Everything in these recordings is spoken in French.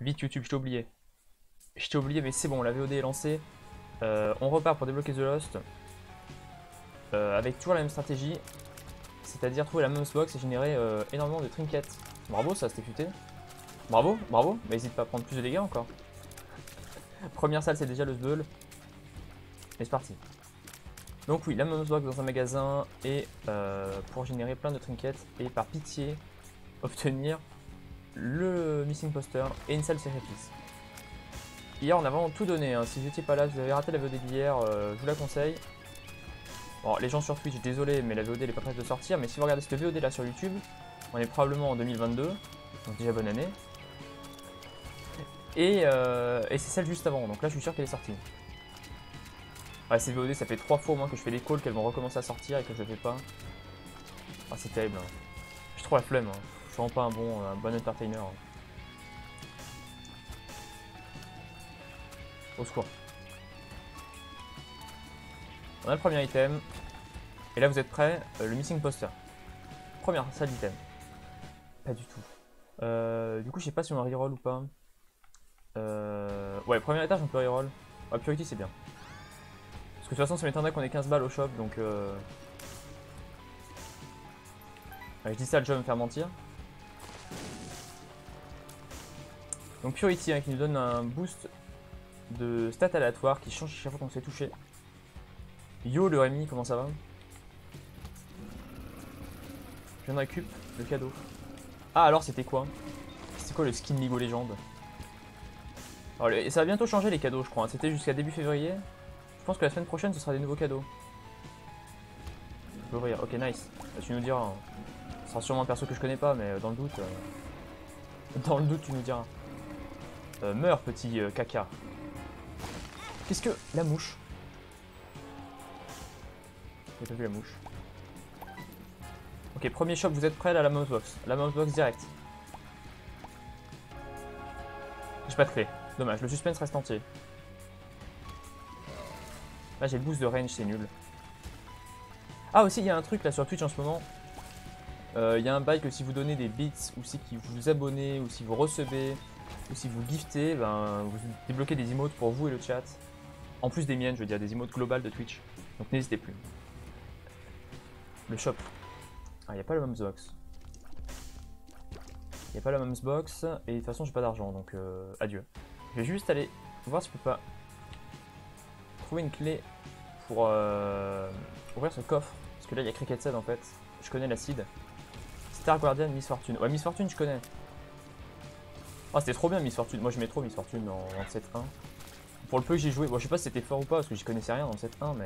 Vite YouTube, je t'ai oublié. Je t'ai oublié mais c'est bon, la VOD est lancée. On repart pour débloquer The Lost. Avec toujours la même stratégie. C'est-à-dire trouver la Mum's Box et générer énormément de trinkets. Bravo, ça c'était futé. Bravo, bravo. Mais n'hésite pas à prendre plus de dégâts encore. Première salle, c'est déjà le Sbeul. Et c'est parti. Donc oui, la Mum's Box dans un magasin. Et pour générer plein de trinkets. Et par pitié, obtenir le Missing Poster et une salle sacrifice. Hier, on a vraiment tout donné. Hein. Si vous n'étiez pas là, si vous avez raté la VOD d'hier, je vous la conseille. Bon, les gens sur Twitch, désolé, mais la VOD elle est pas prête de sortir. Mais si vous regardez cette VOD là sur YouTube, on est probablement en 2022. Donc déjà bonne année. Et c'est celle juste avant. Donc là, je suis sûr qu'elle est sortie. Ouais, cette VOD, ça fait 3 fois au moins que je fais des calls qu'elles vont recommencer à sortir et que je le fais pas. Ah, c'est terrible. Hein. J'ai trop la flemme. Hein. Je suis vraiment pas un bon entertainer. Hein. Au secours. On a le premier item. Et là, vous êtes prêts? Le Missing Poster. Première salle d'item. Pas du tout. Du coup, je sais pas si on reroll ou pas. Ouais, premier étage, on peut reroll. Ouais, Purity, c'est bien. Parce que de toute façon, ça m'étonnerait qu'on ait 15 balles au shop, donc... Ouais, je dis ça, le jeu va me faire mentir. Donc Purity, hein, qui nous donne un boost de stats aléatoires qui change chaque fois qu'on se fait toucher. Yo le Rémi, comment ça va? Je viens de récup le cadeau. Ah alors c'était quoi? C'était quoi le skin League of Legends? Alors, ça va bientôt changer les cadeaux je crois, c'était jusqu'à début février. Je pense que la semaine prochaine ce sera des nouveaux cadeaux. Je peux ouvrir, ok nice. Bah, tu nous diras, hein. Ce sera sûrement un perso que je connais pas mais dans le doute... Dans le doute tu nous diras. Meurs petit caca. Qu'est-ce que... La mouche. J'ai pas vu la mouche. Ok, premier shop, vous êtes prêts là, la Mum's Box. La Mum's Box direct. J'ai pas de clé. Dommage, le suspense reste entier. Là j'ai le boost de range, c'est nul. Ah aussi, il y a un truc là sur Twitch en ce moment. Il y a un bail que si vous donnez des bits, ou si vous abonnez, ou si vous recevez, ou si vous giftez, ben, vous débloquez des emotes pour vous et le chat. En plus des miennes, je veux dire, des emotes globales de Twitch. Donc n'hésitez plus. Le shop. Ah, il n'y a pas le Mum's Box. Il n'y a pas la Mum's Box, et de toute façon j'ai pas d'argent, donc adieu. Je vais juste aller voir si je peux pas trouver une clé pour ouvrir ce coffre. Parce que là il y a Cricket Sad en fait. Je connais l'acide. Star Guardian, Miss Fortune. Ouais, Miss Fortune je connais. Oh c'était trop bien Miss Fortune. Moi je mets trop Miss Fortune en 7-1. Pour le peu que j'ai joué, bon je sais pas si c'était fort ou pas parce que j'y connaissais rien dans 7-1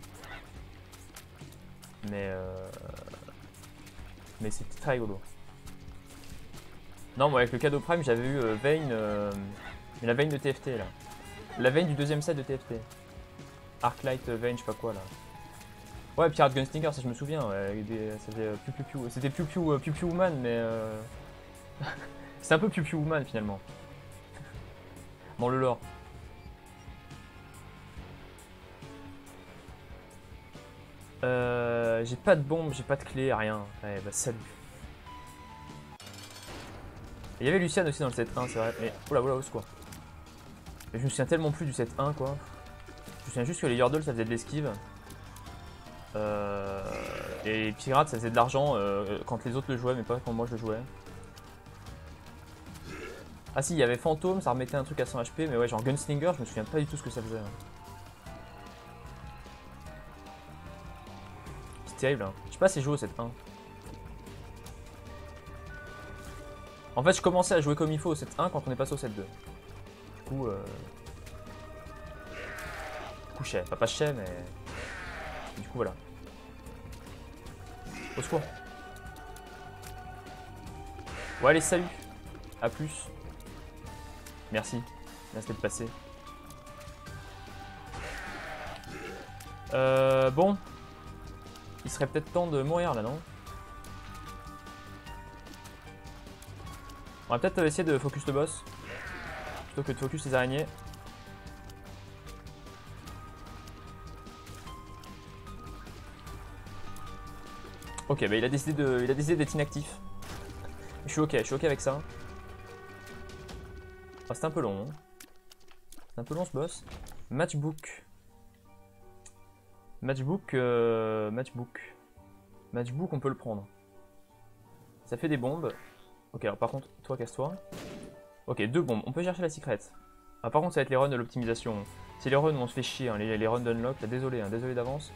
mais c'était très rigolo. Non, moi avec le cadeau Prime j'avais eu Vayne, mais la Vayne de TFT là. La Vayne du deuxième set de TFT. Arclight Vayne, je sais pas quoi là. Ouais, Pirate Gunslinger, ça je me souviens. Ouais, c'était Piu Piu Woman, mais c'est un peu Piu Piu Woman finalement. Bon, le lore. J'ai pas de bombe, j'ai pas de clé, rien. Ouais, bah salut. Il y avait Luciane aussi dans le 7-1, c'est vrai. Mais oula, oula, au secours. Mais je me souviens tellement plus du 7-1 quoi. Je me souviens juste que les Yordles ça faisait de l'esquive. Et les pirates ça faisait de l'argent quand les autres le jouaient, mais pas quand moi je le jouais. Ah si, il y avait Fantôme, ça remettait un truc à 100 HP, mais ouais, genre Gunslinger, je me souviens pas du tout ce que ça faisait. C'est terrible, hein. Je sais pas si je joue au 7-1. En fait, je commençais à jouer comme il faut au 7-1 quand on est passé au 7-2. Du coup, je sais, pas je sais, mais... Du coup, voilà. Au secours. Ouais, allez, salut. A plus. Merci. Merci d'être passé. Bon. Il serait peut-être temps de mourir, là, non? On va peut-être essayer de focus le boss. Plutôt que de focus les araignées. Ok, bah il a décidé d'être inactif. Je suis ok avec ça. Oh, c'est un peu long. Hein. C'est un peu long ce boss. Matchbook. Matchbook, on peut le prendre. Ça fait des bombes. Ok, alors par contre, toi, casse-toi. Ok, 2 bombes. On peut chercher la secret. Ah, par contre, ça va être les runs de l'optimisation. C'est les runs où on se fait chier, hein, les runs d'unlock. Désolé, hein, désolé d'avance.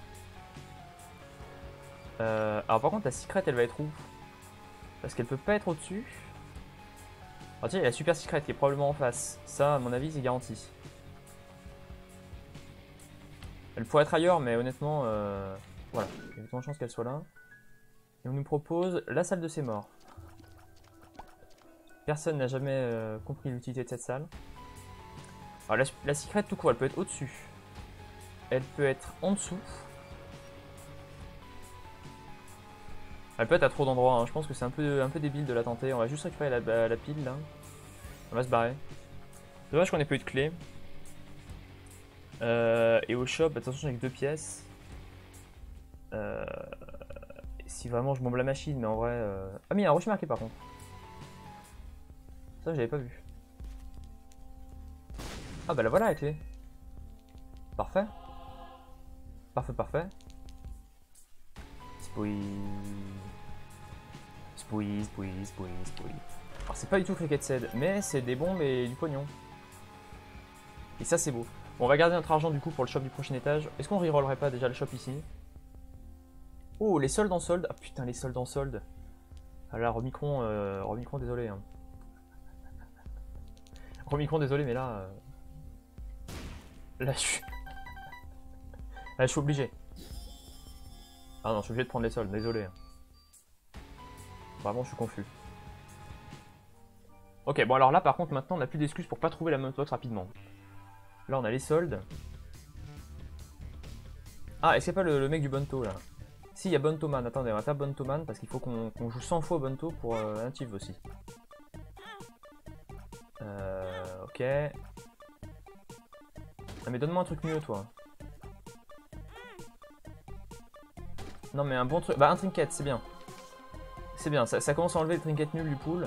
Alors par contre, la secret, elle va être où? Parce qu'elle peut pas être au-dessus. Alors tiens, il y a la super secret qui est probablement en face. Ça, à mon avis, c'est garanti. Elle pourrait être ailleurs, mais honnêtement, voilà. Il y a autant de chances qu'elle soit là. Et on nous propose la salle de ses morts. Personne n'a jamais compris l'utilité de cette salle. Alors la secret tout court, elle peut être au-dessus. Elle peut être en dessous. Elle peut être à trop d'endroits, hein. Je pense que c'est un peu débile de la tenter. On va juste récupérer la pile là. On va se barrer. Dommage qu'on ait pas eu de clé. Et au shop, attention avec 2 pièces. Si vraiment je bombe la machine, mais en vrai... Ah mais il y a un rocher marqué par contre. Ça j'avais pas vu. Ah bah la voilà la clé. Parfait. Parfait, parfait. Spoui. Spoui, spoui, spoui, spoui. Alors c'est pas du tout Cricket Seed, mais c'est des bombes et du pognon. Et ça c'est beau. Bon, on va garder notre argent du coup pour le shop du prochain étage. Est-ce qu'on rerollerait pas déjà le shop ici? Oh, les soldes en solde. Ah putain, les soldes en solde. Ah là, Romicron, désolé. Hein. Romicron, désolé, mais là... Là, je suis... Là, je suis obligé. Ah non, je suis obligé de prendre les soldes, désolé. Vraiment, je suis confus. Ok, bon alors là, par contre, maintenant, on n'a plus d'excuses pour pas trouver la Mountsbox rapidement. Là, on a les soldes. Ah, est-ce qu'il n'y a pas le mec du Bonto, là? Si, il y a Bontoman. Attendez, on va faire Bontoman, parce qu'il faut qu'on joue 100 fois Bonto pour un Tiv aussi. Ok. Ah, mais donne-moi un truc mieux, toi. Non, mais un bon truc... Bah, un trinket, c'est bien. C'est bien, ça commence à enlever le trinket nul du pool.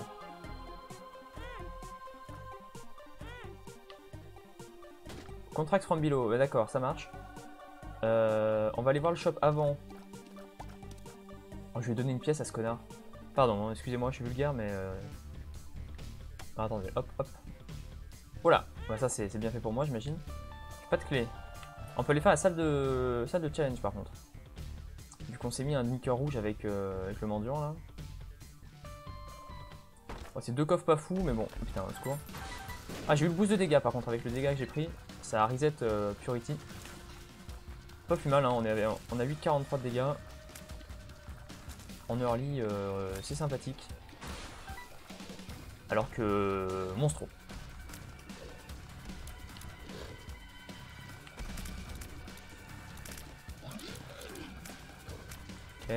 Contract from below, bah, d'accord, ça marche. On va aller voir le shop avant. Oh, je vais donner une pièce à ce connard. Pardon, excusez-moi, je suis vulgaire, mais... Ah, attendez, hop, hop. Voilà, bah, ça c'est bien fait pour moi, j'imagine. Pas de clé. On peut aller faire la salle de challenge, par contre. Vu qu'on s'est mis un demi-cœur rouge avec le mendiant, là. Oh, c'est 2 coffres pas fous, mais bon, oh, putain, au secours. Ah, j'ai eu le boost de dégâts, par contre, avec le dégât que j'ai pris. Ça a reset Purity. Pas plus mal, hein, on a 8,43 de dégâts. En early, c'est sympathique. Alors que... Monstro. Ok.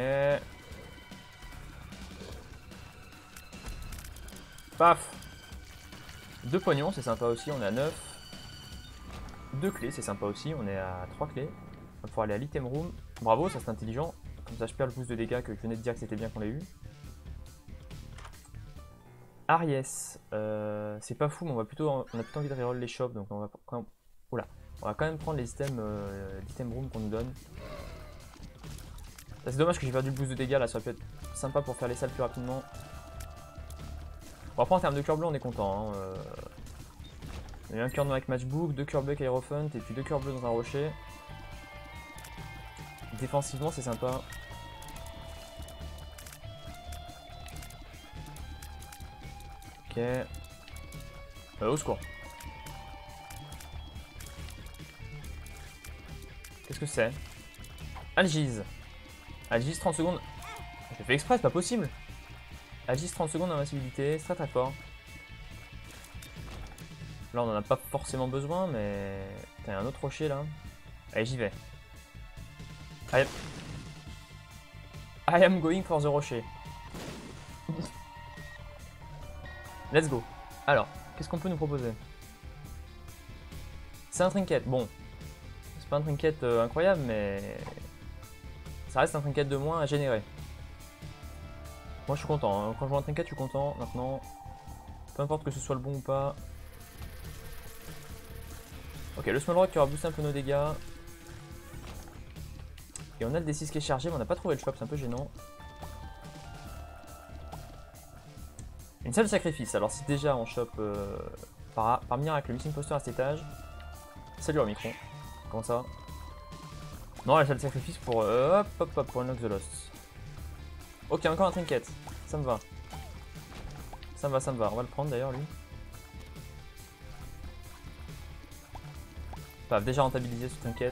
Paf. 2 pognons, c'est sympa aussi, on est à 9. 2 clés, c'est sympa aussi, on est à 3 clés. On va pouvoir aller à l'item room. Bravo, ça c'est intelligent. Comme ça je perds le boost de dégâts que je venais de dire que c'était bien qu'on l'ait eu. Aries, c'est pas fou, mais on a plutôt envie de reroll les shops, donc on va quand même, oula, on va quand même prendre les items, l'item room qu'on nous donne. C'est dommage que j'ai perdu le boost de dégâts, là ça aurait pu être sympa pour faire les salles plus rapidement. Bon, après en termes de cœur bleu on est content. Hein. Il y a un cœur noir avec Matchbook, 2 cœurs bleus avec Aerofunt et puis 2 cœurs bleus dans un rocher. Défensivement c'est sympa. Ok. Au secours. Qu'est-ce que c'est? Algise. Algise 30 secondes. J'ai fait exprès, c'est pas possible. Algise 30 secondes d'invincibilité, c'est très très fort. Là on en a pas forcément besoin, mais... Il y a un autre rocher là. Allez, j'y vais. I am going for the rocher. Let's go. Alors, qu'est-ce qu'on peut nous proposer? C'est un trinket. Bon, c'est pas un trinket incroyable, mais ça reste un trinket de moins à générer. Moi je suis content, hein. Quand je vois un trinket je suis content. Maintenant, peu importe que ce soit le bon ou pas, Ok, le small rock qui aura boosté un peu nos dégâts. Et on a le D6 qui est chargé, mais on n'a pas trouvé le shop, c'est un peu gênant. Une salle de sacrifice. Alors si déjà on chope par miracle le missing poster à cet étage. Salut Omicron. Comment ça? Non, la salle de sacrifice pour hop hop hop pour Unlock the Lost. Ok, encore un trinket. Ça me va. Ça me va, ça me va. On va le prendre d'ailleurs lui. Paf, déjà rentabilisé ce trinket.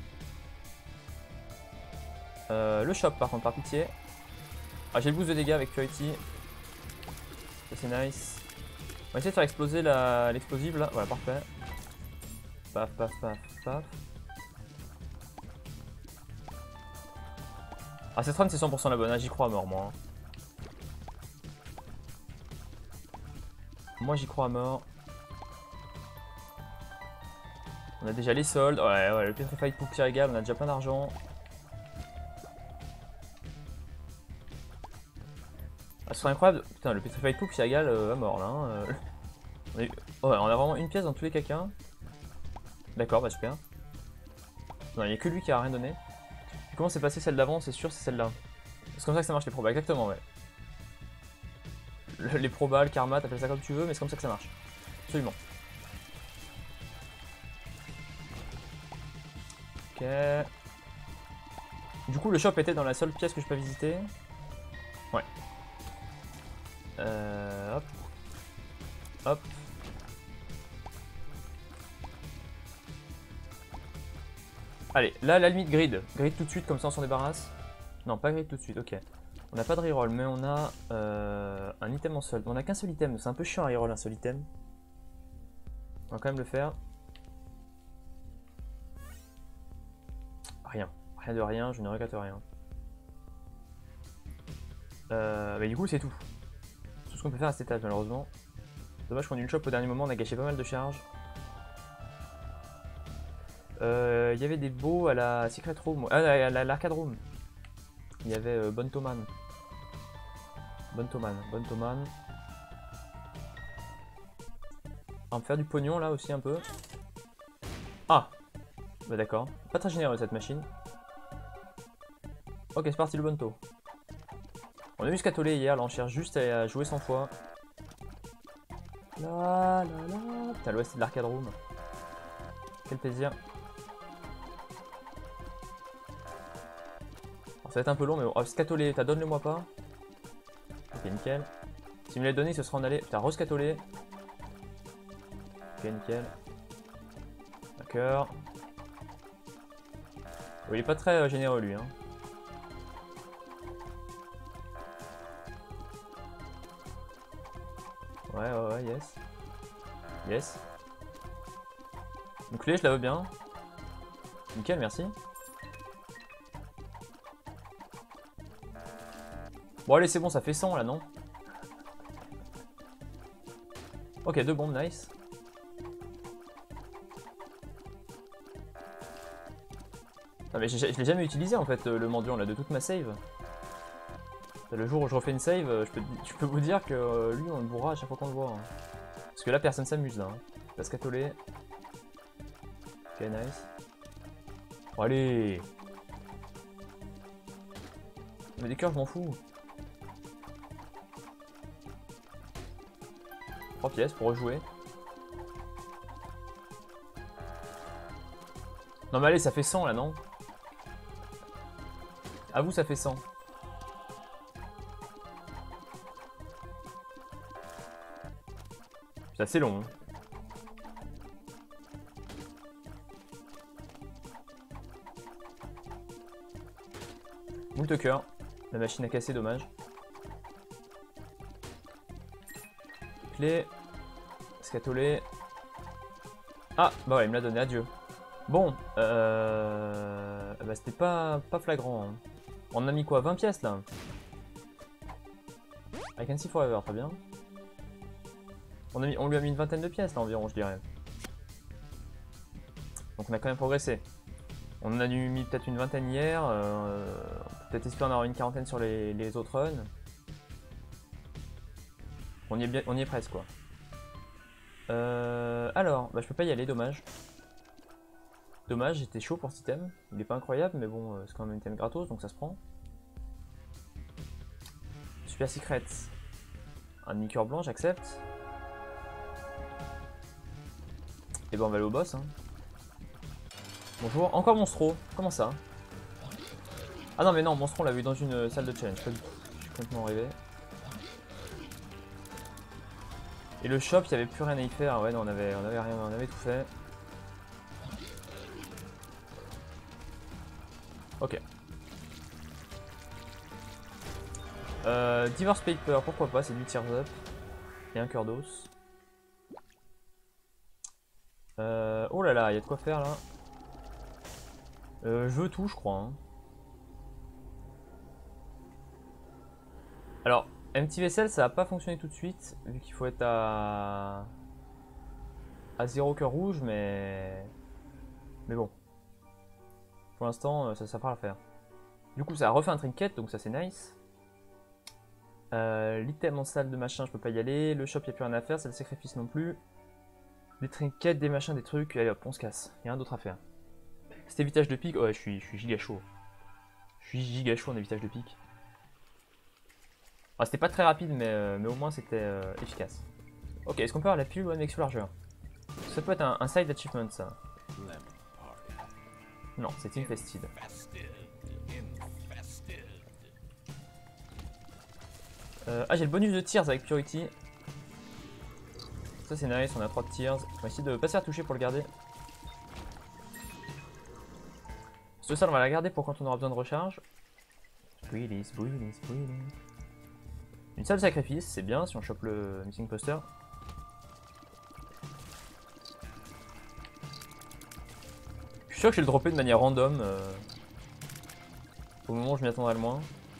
Le shop par contre, par pitié. Ah, j'ai le boost de dégâts avec Purity. Ça c'est nice. On va essayer de faire exploser l'explosive là. Voilà, parfait. Paf, paf, paf, paf. Ah, cette run c'est 100% la bonne, hein, j'y crois à mort moi. Moi j'y crois à mort. On a déjà les soldes. Ouais, ouais, le Petrified Pook qui régale, on a déjà plein d'argent. Ah, ce serait incroyable. Putain, le Petrified Pook qui régale à mort là. Hein. Ouais, on a vraiment une pièce dans tous les caca. D'accord, bah super. Non, il n'y a que lui qui a rien donné. Comment s'est passé celle d'avant? C'est sûr, c'est celle-là. C'est comme ça que ça marche les probas, exactement, ouais. Les probas, le karma, t'appelles ça comme tu veux, mais c'est comme ça que ça marche. Absolument. Ok. Du coup, le shop était dans la seule pièce que je peux visiter. Ouais. Hop. Hop. Allez, là, la limite grid. Grid tout de suite, comme ça on s'en débarrasse. Non, pas grid tout de suite, ok. On n'a pas de reroll, mais on a un item en solde. On a qu'un seul item, c'est un peu chiant à reroll un seul item. On va quand même le faire. Rien. Rien de rien, je ne regrette rien. Bah du coup, c'est tout. C'est tout ce qu'on peut faire à cet étage, malheureusement. Dommage qu'on ait eu le shop au dernier moment, on a gâché pas mal de charges. Il y avait des beaux à la Secret Room, à l'Arcade Room. Il y avait Bontoman. Bontoman. On va faire du pognon là aussi un peu. Ah, bah d'accord. Pas très généreux cette machine. Ok, c'est parti le Bonto. On a eu Scatolé hier, là on cherche juste à jouer 100 fois. La la la. Putain, l'ouest de l'Arcade Room. Quel plaisir. Alors, ça va être un peu long, mais bon. Oh, Scatolé, t'as donne-le-moi pas. Ok, nickel. Si me l'avait donné, ce sera en aller. Putain, re-Scatolé. Ok, nickel. D'accord. Oh, il est pas très généreux lui. Hein. Ouais, yes. Yes. Donc clé, je la veux bien. Nickel, merci. Bon allez, c'est bon, ça fait 100 là, non? Ok, 2 bombes, nice. Ah, mais je l'ai jamais utilisé en fait, le mendiant là, de toute ma save. Le jour où je refais une save, je peux vous dire que lui on le bourra à chaque fois qu'on le voit. Hein. Parce que là personne s'amuse là. Hein. La scatolée. Ok, nice. Bon, allez. Mais des cœurs, je m'en fous. 3 pièces pour rejouer. Non mais allez, ça fait 100 là, non? À vous, ça fait 100. C'est assez long. Hein. Moult cœur. La machine a cassé, dommage. Clé. Scatolé. Ah, bah ouais, il me l'a donné, adieu. Bon, bah c'était pas flagrant. Hein. On a mis quoi, 20 pièces là? I can see forever, très bien. On lui a mis une vingtaine de pièces là environ, je dirais. Donc on a quand même progressé. On en a mis peut-être une vingtaine hier. On peut peut-être espérer en avoir une quarantaine sur les autres runs. On y est presque quoi. Alors, bah je peux pas y aller, dommage. Dommage, j'étais chaud pour cet item. Il est pas incroyable, mais bon, c'est quand même un item gratos, donc ça se prend. Super Secret. Un niqueur blanc, j'accepte. Et ben on va aller au boss. Hein. Bonjour, encore Monstro. Comment ça? Ah non mais non, Monstro on l'a vu dans une salle de challenge, pas du tout. Je suis complètement rêvé. Et le shop, il n'y avait plus rien à y faire. Ouais non, on avait rien, on avait tout fait. Ok. Divorce Paper, pourquoi pas, c'est du Tears Up. Et un cœur d'os. Oh là là, il y a de quoi faire là. Je veux tout, je crois. Hein. Alors, Empty Vessel, ça va pas fonctionner tout de suite, vu qu'il faut être à 0 cœur rouge, mais bon. Pour l'instant, ça fera l'affaire. Du coup, ça a refait un trinket, donc ça c'est nice. L'item en salle de machin, je peux pas y aller. Le shop, il n'y a plus rien à faire, c'est le sacrifice non plus. Des trinkets, des machins, des trucs. Allez hop, on se casse. Il y a rien d'autre à faire. Cet évitage de pique, ouais, je suis giga chaud. Je suis giga chaud en évitage de pique. Ah, c'était pas très rapide, mais au moins c'était efficace. Ok, est-ce qu'on peut avoir la pilule One Exo largeur? Ça peut être un side achievement, ça. Non, c'est Infested. Ah, j'ai le bonus de Tears avec Purity. Ça c'est nice, on a 3 de Tears. On va essayer de pas se faire toucher pour le garder. Ce salle on va la garder pour quand on aura besoin de recharge. Une salle de sacrifice, c'est bien si on chope le missing poster. Je suis sûr que je vais le dropper de manière random. Au moment où je m'y attendrai le moins.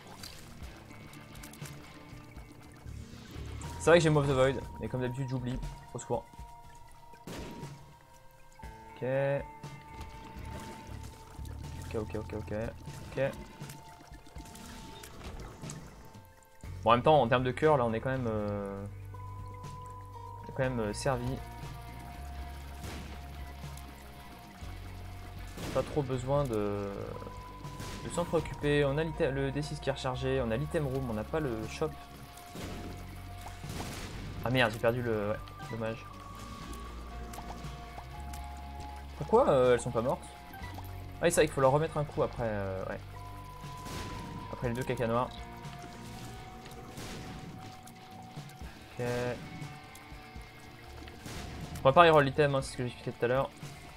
C'est vrai que j'ai Mob the Void, mais comme d'habitude j'oublie. Au secours. Ok. Ok. Bon, en même temps, en termes de cœur, là on est quand même, servi. Pas trop besoin de s'en préoccuper. On a le D6 qui est rechargé, on a l'item room, on n'a pas le shop. Ah merde, j'ai perdu le... Ouais, dommage. Pourquoi elles sont pas mortes? Ah, c'est vrai qu'il faut leur remettre un coup après, ouais. Après les 2 caca noirs. Ok. On va pas reroll l'item, hein, c'est ce que j'expliquais tout à l'heure.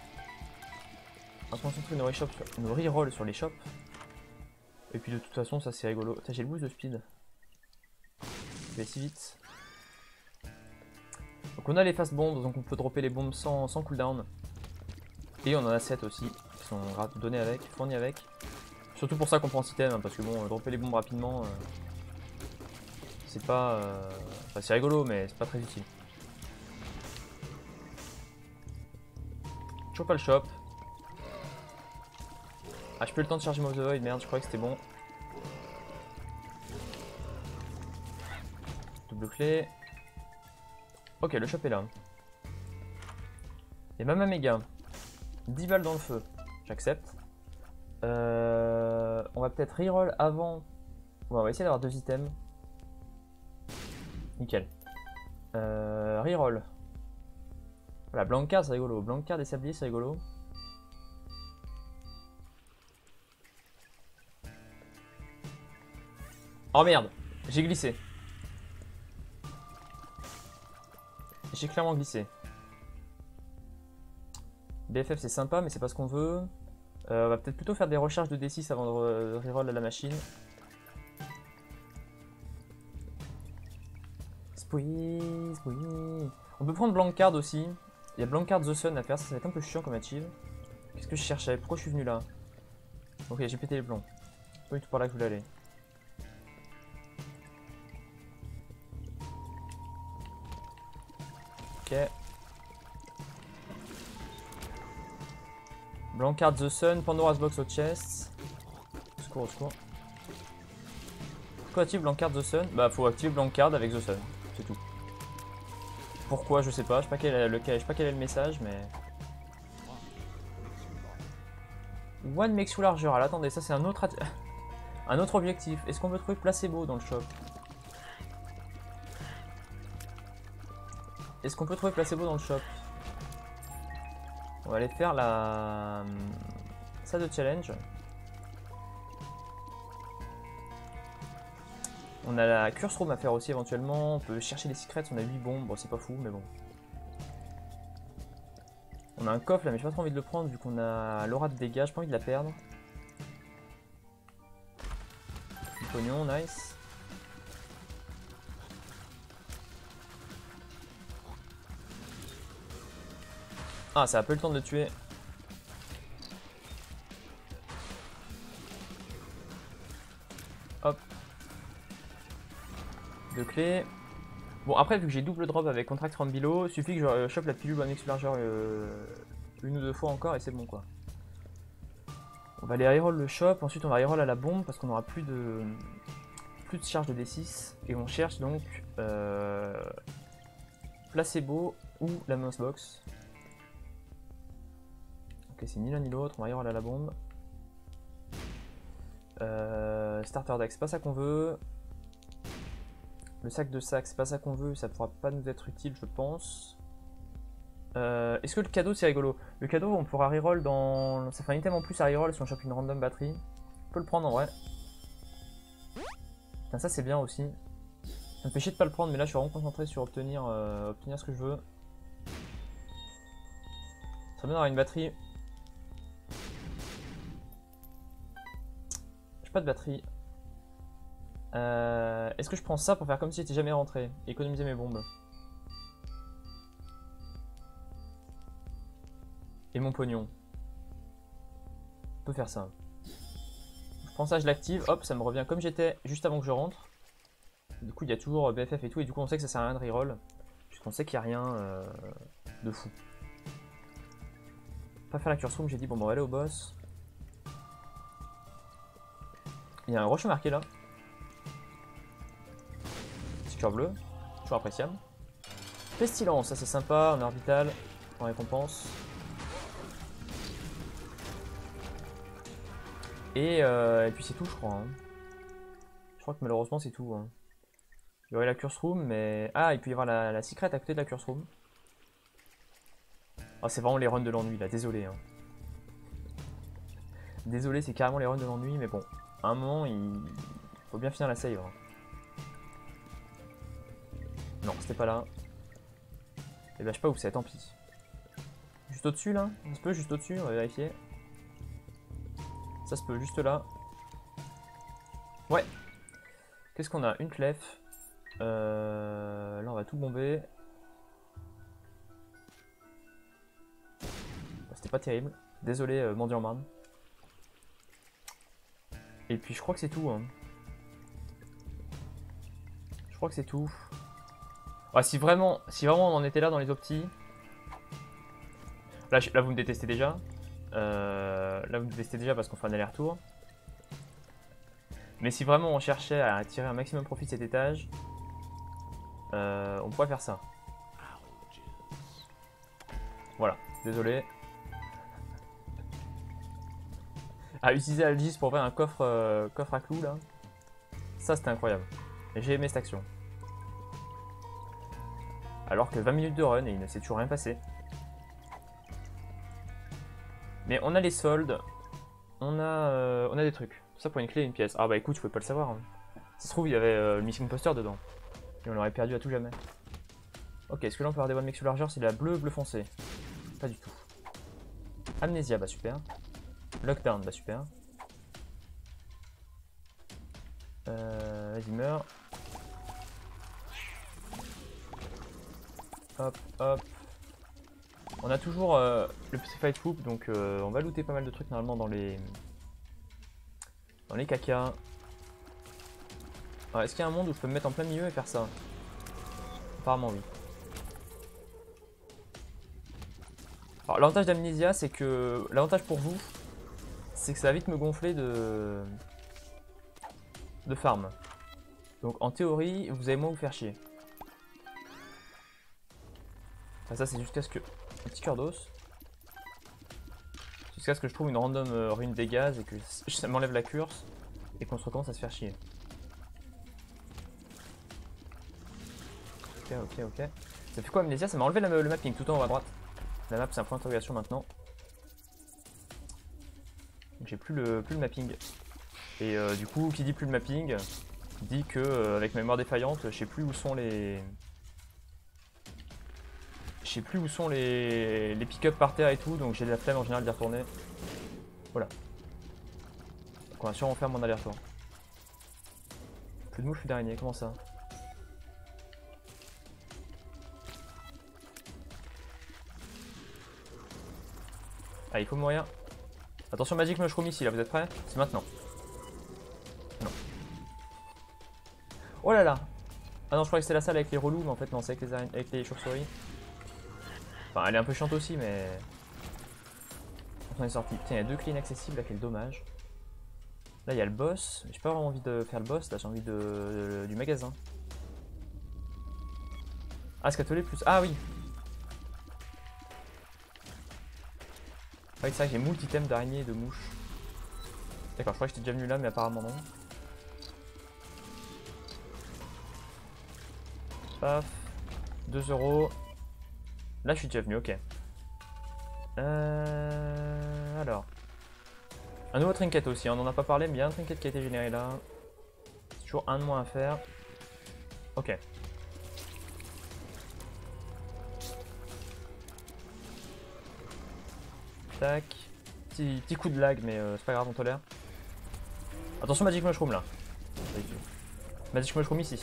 On va concentrer nos rerolls sur les shops. Et puis de toute façon, ça c'est rigolo. J'ai le boost de speed. Je vais si vite. Donc on a les fast bombs, donc on peut dropper les bombes sans cooldown. Et on en a 7 aussi, qui sont donnés avec, fournis avec. Surtout pour ça qu'on prend cet item, hein, parce que bon, dropper les bombes rapidement, c'est pas... Enfin, c'est rigolo, mais c'est pas très utile. Toujours pas le shop. Ah, j'ai plus le temps de charger Mob the Void, merde, je croyais que c'était bon. Double clé. Ok, le shop est là. Et Mama Mega. 10 balles dans le feu. J'accepte. On va peut-être reroll avant. Ouais, on va essayer d'avoir 2 items. Nickel. Reroll. Voilà, Blancard c'est rigolo. Blancard des sabliers c'est rigolo. Oh merde, j'ai glissé. J'ai clairement glissé. BFF c'est sympa mais c'est pas ce qu'on veut. On va peut-être plutôt faire des recharges de D6 avant de reroll à la machine. Squeeze. On peut prendre Blancard aussi. Il y a Blancard The Sun à faire, ça va être un peu chiant comme achieve. Qu'est-ce que je cherchais? Pourquoi je suis venu là? Ok, j'ai pété les plombs. C'est pas du tout par là que je voulais aller. Ok. Blancard The Sun, Pandora's Box au chest. Au secours, au secours. Pourquoi activer Blancard The Sun? Bah, faut activer Blancard avec The Sun, c'est tout. Pourquoi, je sais pas quel est le message, mais... One makes you larger. Alors attendez, ça c'est un autre, un autre objectif. Est-ce qu'on peut trouver placebo dans le shop? Est-ce qu'on peut trouver placebo dans le shop? On va aller faire la... ça de challenge. On a la curse room à faire aussi éventuellement. On peut chercher les secrets. On a 8 bombes. Bon, c'est pas fou, mais bon. On a un coffre là, mais j'ai pas trop envie de le prendre vu qu'on a l'aura de dégâts. J'ai pas envie de la perdre. Pognon, nice. Ah, ça a pas eu le temps de le tuer. Hop. 2 clés. Bon, après, vu que j'ai double drop avec Contract from Below, il suffit que je chope la pilule One X largeur une ou deux fois encore et c'est bon quoi. On va aller reroll le shop, ensuite on va reroll à la bombe parce qu'on aura plus de charge de D6 et on cherche donc placebo ou la mouse box. Ok, c'est ni l'un ni l'autre, on va reroll à la bombe. Starter deck, c'est pas ça qu'on veut. Le sac de sac, c'est pas ça qu'on veut, ça pourra pas nous être utile, je pense. Est-ce que le cadeau c'est rigolo? Le cadeau, on pourra reroll dans. Ça fait un item en plus à reroll si on chope une random batterie. On peut le prendre en vrai. Putain, ça c'est bien aussi. Ça me fait chier de pas le prendre, mais là je suis vraiment concentré sur obtenir ce que je veux. Ça serait bien d'avoir une batterie. J'ai pas de batterie. Est-ce que je prends ça pour faire comme si j'étais jamais rentré? Économiser mes bombes. Et mon pognon. On peut faire ça. Je prends ça, je l'active, hop, ça me revient comme j'étais juste avant que je rentre. Du coup, il y a toujours BFF et tout, et du coup, on sait que ça sert à rien de reroll. Puisqu'on sait qu'il n'y a rien de fou. Pas faire la curse room, j'ai dit, bon, on va aller au boss. Il y a un rocher marqué là. Sticker bleu, toujours appréciable. Pestilence, ça c'est sympa, en orbital, en récompense. Et puis c'est tout, je crois. Hein. Je crois que malheureusement c'est tout. Hein. Il y aurait la curse room, mais... Ah, il peut y avoir la secret à côté de la curse room. Oh, c'est vraiment les runs de l'ennui là, désolé. Hein. Désolé, c'est carrément les runs de l'ennui, mais bon. À un moment, il faut bien finir la save. Hein. Non, c'était pas là. Et bah, je sais pas où c'est, tant pis. Juste au-dessus là? Ça se peut, juste au-dessus, on va vérifier. Ça se peut, juste là. Ouais. Qu'est-ce qu'on a? Une clef. Là, on va tout bomber. C'était pas terrible. Désolé, mendiant man. Et puis, je crois que c'est tout. Hein. Je crois que c'est tout. Ah, si vraiment on en était là dans les optis. Là, vous me détestez déjà. Là, vous me détestez déjà parce qu'on fait un aller-retour. Mais si vraiment on cherchait à tirer un maximum profit de cet étage, on pourrait faire ça. Voilà, désolé. À utiliser Algis pour ouvrir un coffre, coffre à clous là. Ça c'était incroyable. Et j'ai aimé cette action. Alors que 20 minutes de run et il ne s'est toujours rien passé. Mais on a les soldes. On a des trucs. Tout ça pour une clé et une pièce. Ah bah écoute, je pouvais pas le savoir. Hein. Ça se trouve, il y avait le Missing Poster dedans. Et on l'aurait perdu à tout jamais. Ok, est-ce que là on peut avoir des One Make largeur? C'est la bleu foncé. Pas du tout. Amnésia, bah super. Lockdown, bah super. Vas-y, meurs. Hop, hop. On a toujours le petit fight hoop, donc on va looter pas mal de trucs normalement dans les cacas. Est-ce qu'il y a un monde où je peux me mettre en plein milieu et faire ça? Apparemment oui. Alors l'avantage d'Amnesia, c'est que... L'avantage pour vous, c'est que ça va vite me gonfler de farm. Donc en théorie, vous allez moins vous faire chier. Enfin, ça c'est jusqu'à ce que... Un petit cœur d'os. Jusqu'à ce que je trouve une random rune des gaz et que ça m'enlève la curse et qu'on se recommence à se faire chier. Ok, ok, ok. Ça fait quoi Amnesia? Ça m'a enlevé le mapping tout en haut à droite. La map c'est un point d'interrogation maintenant. Donc j'ai plus le mapping. Et du coup, qui dit plus le mapping, dit que avec ma mémoire défaillante, je sais plus où sont les... Je sais plus où sont les pick-up par terre et tout, donc j'ai de la flemme en général d'y retourner. Voilà. Donc on va sûrement faire mon aller-retour. Plus de mouches, plus d'araignées, comment ça? Ah, il faut mourir. Attention, Magic Mushroom ici, là, vous êtes prêts? C'est maintenant. Non. Oh là là! Ah non, je croyais que c'était la salle avec les relous, mais en fait, non, c'est avec les chauves-souris. Enfin, elle est un peu chiante aussi, mais... On est sorti. Tiens, il y a 2 clés inaccessibles, là, quel dommage. Là, il y a le boss. J'ai pas vraiment envie de faire le boss, là, j'ai envie du magasin. Ah, scatolé plus... Ah oui! Ouais, c'est vrai que j'ai moult items d'araignées et de mouches. D'accord, je crois que j'étais déjà venu là, mais apparemment non. Paf. 2 €. Là, je suis déjà venu, ok. Alors. Un nouveau trinket aussi, on en a pas parlé, mais il y a un trinket qui a été généré là. C'est toujours un de moins à faire. Ok. Tac. Petit coup de lag, mais c'est pas grave, on tolère. Attention, Magic Mushroom là. Magic Mushroom ici.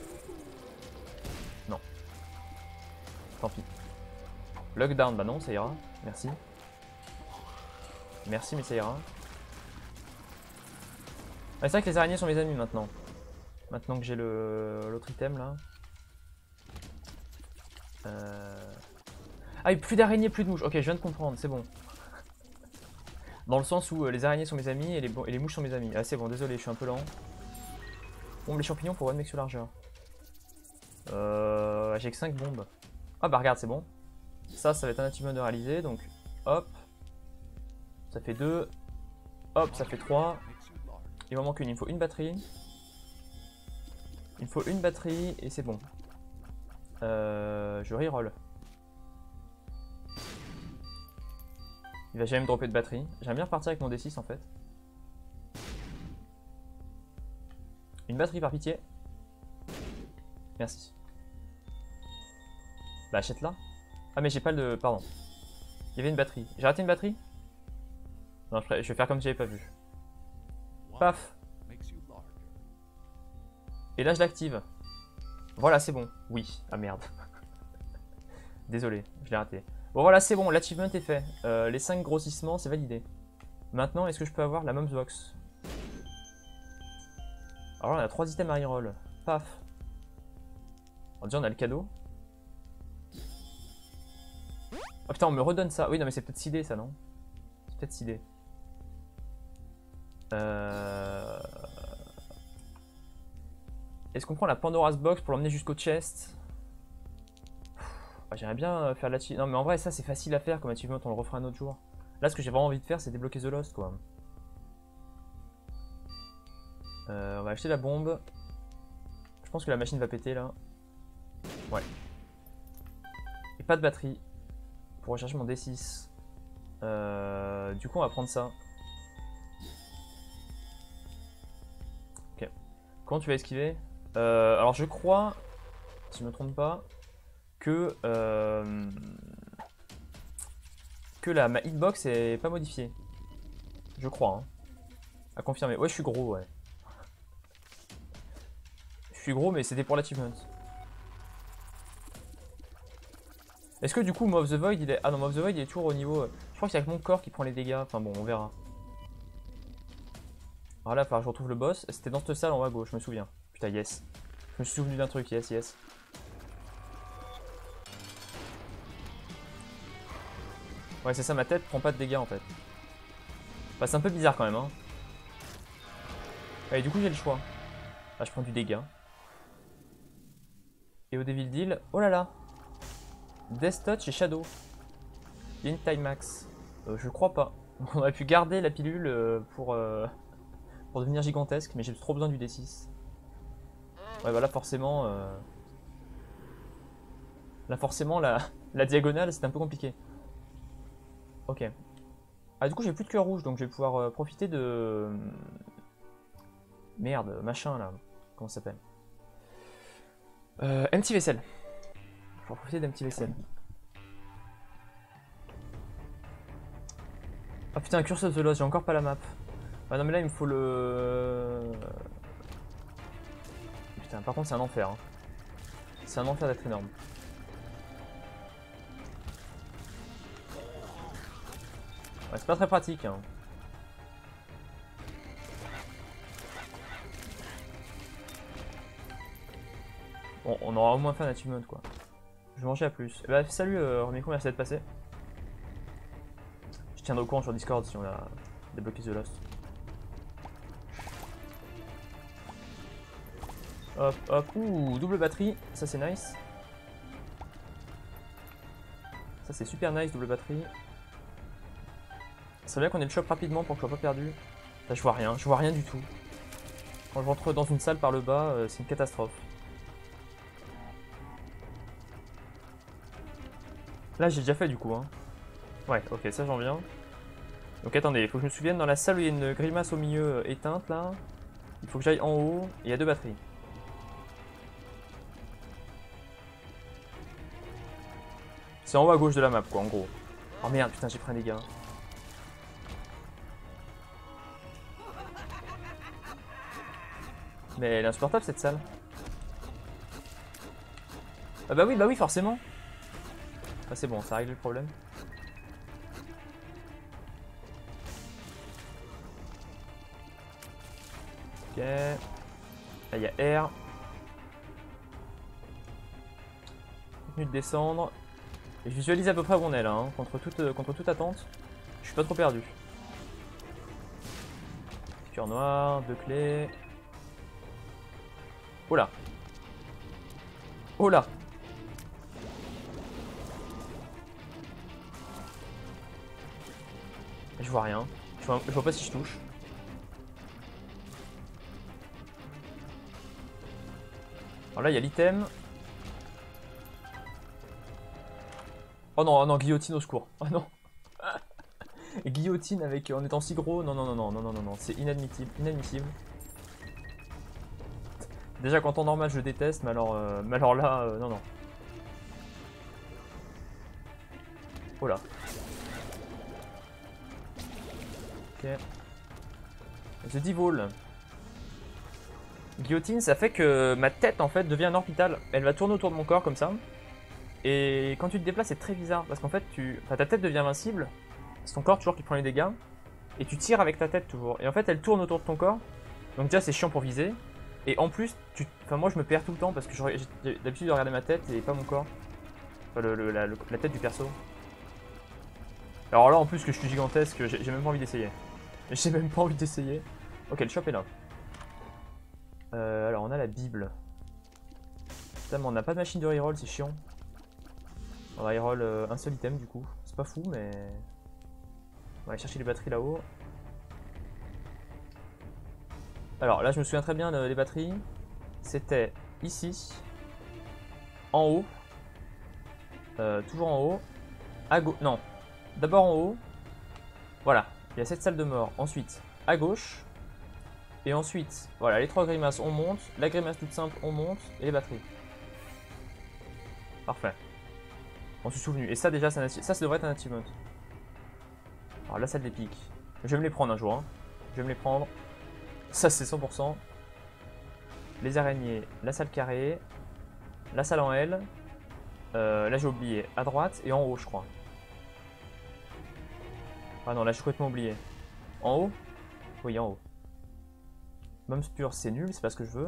Non. Tant pis. Lockdown, bah non, ça ira. Merci. Merci, mais ça ira. Ah, c'est vrai que les araignées sont mes amis maintenant. Maintenant que j'ai l'autre item là. Ah, plus d'araignées, plus de mouches. Ok, je viens de comprendre, c'est bon. Dans le sens où les araignées sont mes amis et les mouches sont mes amis. Ah, c'est bon, désolé, je suis un peu lent. Bombe les champignons pour one mec sur largeur. J'ai que 5 bombes. Ah bah regarde, c'est bon. Ça va être un achievement de réaliser, donc hop. Ça fait 2. Hop, ça fait 3. Il m'en manque une, il me faut une batterie. Il me faut une batterie et c'est bon. Je reroll. Il va jamais me dropper de batterie. J'aime bien repartir avec mon D6 en fait. Une batterie par pitié. Merci. Bah achète-la. Ah mais j'ai pas le... Pardon. Il y avait une batterie. J'ai raté une batterie? Non, je vais faire comme si j'avais pas vu. Paf. Et là je l'active. Voilà, c'est bon. Oui. Ah merde. Désolé, je l'ai raté. Bon voilà, c'est bon, l'achievement est fait. Les 5 grossissements, c'est validé. Maintenant, est-ce que je peux avoir la Mom's Box? Alors là, on a 3 items à reroll. Paf. Alors déjà, on a le cadeau. Oh putain, on me redonne ça. Oui, non, mais c'est peut-être sidé ça, non? C'est peut-être sidé. Est-ce qu'on prend la Pandora's Box pour l'emmener jusqu'au chest? J'aimerais bien faire l'achievement. Non, mais en vrai, ça c'est facile à faire comme achievement, on le refera un autre jour. Là, ce que j'ai vraiment envie de faire, c'est débloquer The Lost, quoi. On va acheter la bombe. Je pense que la machine va péter là. Ouais. Et pas de batterie. Pour rechercher mon D6. Du coup, on va prendre ça. Ok. Comment tu vas esquiver? Alors, je crois, si je ne me trompe pas, que ma hitbox est pas modifiée. Je crois. Hein. À confirmer. Ouais, je suis gros, ouais. Je suis gros, mais c'était pour l'achievement. Est-ce que du coup, Maw of the Void, il est... Ah non, Maw of the Void, il est toujours au niveau... Je crois qu'il y a que mon corps qui prend les dégâts. Enfin bon, on verra. Alors là, il va falloir que je retrouve le boss. C'était dans cette salle en haut à gauche, je me souviens. Putain, yes. Je me suis souvenu d'un truc, yes, yes. Ouais, c'est ça, ma tête prend pas de dégâts en fait. Enfin, c'est un peu bizarre quand même, hein. Allez, du coup, j'ai le choix. Ah, je prends du dégât. Et au Devil Deal, oh là là. Death Touch et Shadow. Il y a une time max. Je crois pas. On aurait pu garder la pilule pour devenir gigantesque, mais j'ai trop besoin du D6. Ouais, bah là forcément, la diagonale c'est un peu compliqué. Ok. Ah, du coup j'ai plus de cœur rouge, donc je vais pouvoir profiter de... Merde, machin là. Comment ça s'appelle? Empty vaisselle. Je vais profiter d'un petit vaisselle. Ah putain, Curse of the Lost, j'ai encore pas la map. Ah non mais là il me faut le... Putain, par contre c'est un enfer. Hein. C'est un enfer d'être énorme. Ouais, c'est pas très pratique. Hein. Bon, on aura au moins fait un achievement quoi. Je vais manger à plus. Et bah salut Remiko, merci d'être passé. Je tiendrai au courant sur Discord si on a débloqué The Lost. Hop, hop, ouh, double batterie, ça c'est nice. Ça c'est super nice, double batterie. C'est bien qu'on ait le choc rapidement pour que je sois pas perdu. Là je vois rien du tout. Quand je rentre dans une salle par le bas, c'est une catastrophe. Là j'ai déjà fait du coup. Hein. Ouais, ok, ça j'en viens. Donc attendez, il faut que je me souvienne, dans la salle où il y a une grimace au milieu éteinte là, il faut que j'aille en haut, et il y a deux batteries. C'est en haut à gauche de la map quoi, en gros. Oh merde, putain, j'ai pris un dégât. Mais elle est insupportable cette salle. Ah bah oui, forcément. Ah c'est bon, ça règle le problème. Ok. Là il y a R. Continue de descendre. Et je visualise à peu près où on est là, hein, contre toute attente. Je suis pas trop perdu. Cœur noir, deux clés. Oh là. Oh là. Je vois rien. Je vois pas si je touche. Alors là, il y a l'item. Oh non, guillotine au secours. Oh non. Guillotine avec en étant si gros. Non, c'est inadmissible. Déjà, quand en normal, je déteste, mais alors là, non. Oh là. Ok. The Devil. Guillotine, ça fait que ma tête en fait devient un orbital. Elle va tourner autour de mon corps comme ça. Et quand tu te déplaces, c'est très bizarre parce qu'en fait, ta tête devient invincible. C'est ton corps toujours qui prend les dégâts. Et tu tires avec ta tête toujours. Et en fait, elle tourne autour de ton corps. Donc déjà, c'est chiant pour viser. Et en plus, moi je me perds tout le temps parce que j'ai l'habitude de regarder ma tête et pas mon corps. Enfin, la tête du perso. Alors là, en plus que je suis gigantesque, j'ai même pas envie d'essayer. J'ai même pas envie d'essayer. Ok, le shop est là. Alors on a la Bible. Putain, mais on n'a pas de machine de reroll, c'est chiant. On va reroll un seul item du coup. C'est pas fou, mais... On va aller chercher les batteries là-haut. Alors là, je me souviens très bien des batteries. C'était ici. En haut. Toujours en haut. À gauche. Non. D'abord en haut. Voilà. Il y a cette salle de mort. Ensuite, à gauche. Et ensuite, voilà, les trois grimaces, on monte. La grimace toute simple, on monte. Et les batteries. Parfait. On s'est souvenu. Et ça, déjà, ça devrait être un achievement. Alors la salle des pics. Je vais me les prendre un jour. Hein. Je vais me les prendre. Ça, c'est 100%. Les araignées. La salle carrée. La salle en L. Là, j'ai oublié. À droite et en haut, je crois. Ah non, là, j'ai complètement oublié. En haut? Oui, en haut. Mum's Pure, c'est nul, c'est pas ce que je veux.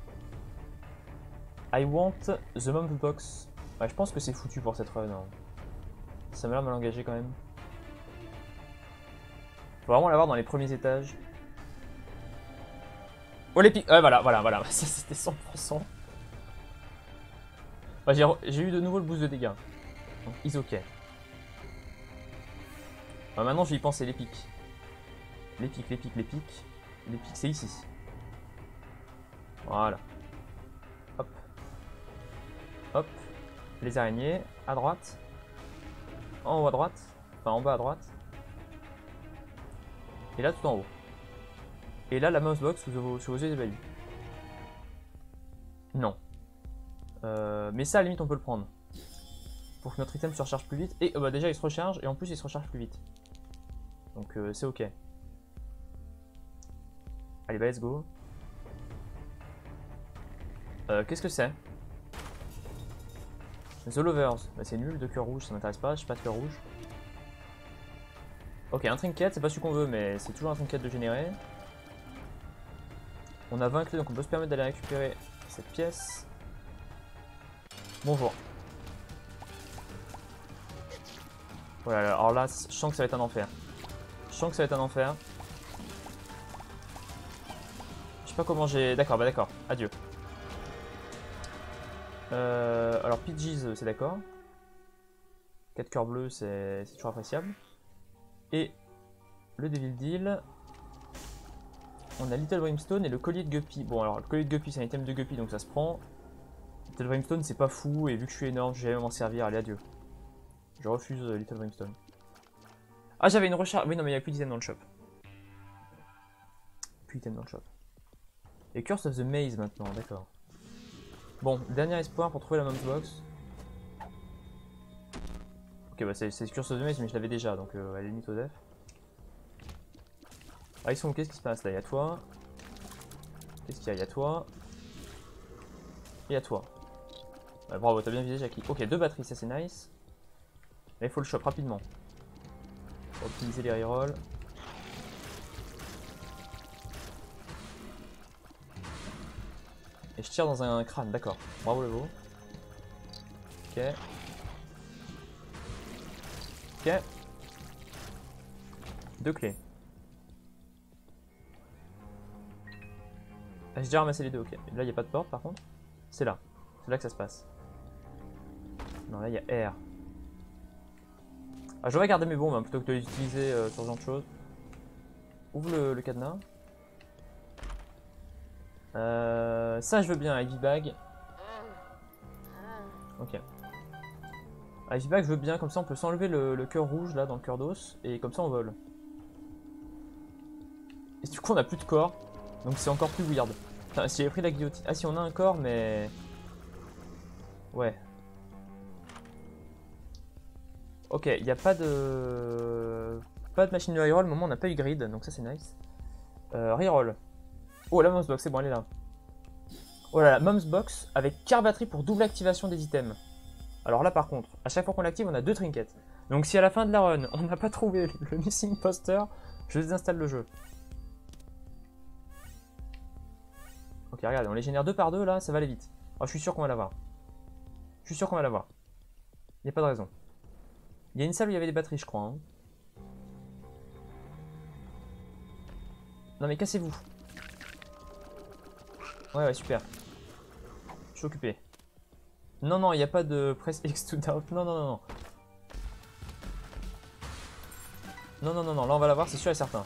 I want the Mum's Box. Ouais, je pense que c'est foutu pour cette run. Hein. Ça m'a l'air mal engagé quand même. Faut vraiment l'avoir dans les premiers étages. Oh les pics. Ouais, voilà. Ça c'était 100%. Ouais, j'ai eu de nouveau le boost de dégâts. Donc, is ok. Maintenant, je vais y penser, les pics. Les pics, les pics, les pics. Les pics, c'est ici. Voilà. Hop. Hop. Les araignées, à droite. En haut à droite. Enfin, en bas à droite. Et là, tout en haut. Et là, la mouse box sous vos yeux évalués. Non. Mais ça, à la limite, on peut le prendre. Pour que notre item se recharge plus vite. Et bah, déjà, il se recharge. Et en plus, il se recharge plus vite. Donc, c'est ok. Allez, bah, let's go. Qu'est-ce que c'est? The Lovers. Bah, c'est nul, de cœur rouge, ça m'intéresse pas. Je pas de cœur rouge. Ok, un trinket, c'est pas celui qu'on veut, mais c'est toujours un trinket de générer. On a 20 clés, donc on peut se permettre d'aller récupérer cette pièce. Bonjour. Voilà, alors là, je sens que ça va être un enfer. Je sens que ça va être un enfer. Je sais pas comment j'ai... D'accord, bah d'accord. Adieu. Alors, Pidgeys, c'est d'accord. 4 cœurs bleus, c'est toujours appréciable. Et le Devil Deal. On a Little Brimstone et le collier de Guppy. Bon, alors, le collier de Guppy, c'est un item de Guppy, donc ça se prend. Little Brimstone, c'est pas fou, et vu que je suis énorme, je vais même m'en servir. Allez, adieu. Je refuse Little Brimstone. Ah, j'avais une recharge. Oui, non, mais il n'y a plus d'items dans le shop. Plus d'items dans le shop. Et Curse of the Maze maintenant, d'accord. Bon, dernier espoir pour trouver la Mom's Box. Ok, bah c'est Curse of the Maze, mais je l'avais déjà, donc à la limite Osef. Ah, ils sont... Qu'est-ce qui se passe là? Il y a toi. Qu'est-ce qu'il y a? Il y a toi. Et il y a toi. Ouais, bravo, t'as bien visé, Jackie. Ok, 2 batteries, ça c'est nice. Là, il faut le shop rapidement. Pour optimiser les rerolls. Et je tire dans un crâne, d'accord. Bravo le veau. Ok. Ok. 2 clés. Ah, j'ai déjà ramassé les 2, ok. Là, il n'y a pas de porte par contre. C'est là. C'est là que ça se passe. Non, là, il y a R. Ah, je vais garder mes bombes hein, plutôt que de les utiliser sur ce genre de choses. Ouvre le cadenas. Ça, je veux bien, Ivy Bag. Ok. Ivy Bag, je veux bien, comme ça on peut s'enlever le cœur rouge là dans le cœur d'os. Et comme ça on vole. Et du coup, on a plus de corps. Donc c'est encore plus weird. Enfin, si j'avais pris la guillotine. Ah, si on a un corps, mais. Ouais. Ok, il n'y a pas de. Pas de machine de reroll. Au moment, on n'a pas eu grid. Donc ça, c'est nice. Reroll. Oh, la Mom's Box, c'est bon, elle est là. Oh là là, Mom's Box avec car batterie pour double activation des items. Alors là, par contre, à chaque fois qu'on l'active, on a 2 trinkets. Donc si à la fin de la run, on n'a pas trouvé le missing poster, je désinstalle le jeu. Ok, regarde, on les génère 2 par 2 là, ça va aller vite. Oh, je suis sûr qu'on va l'avoir. Je suis sûr qu'on va l'avoir. Il n'y a pas de raison. Il y a une salle où il y avait des batteries, je crois. Hein. Non mais cassez-vous. Ouais, ouais, super. Je suis occupé. Non, non, il n'y a pas de press X to doubt. Non, non, non, non. Non, non, non, non, là on va l'avoir, c'est sûr et certain.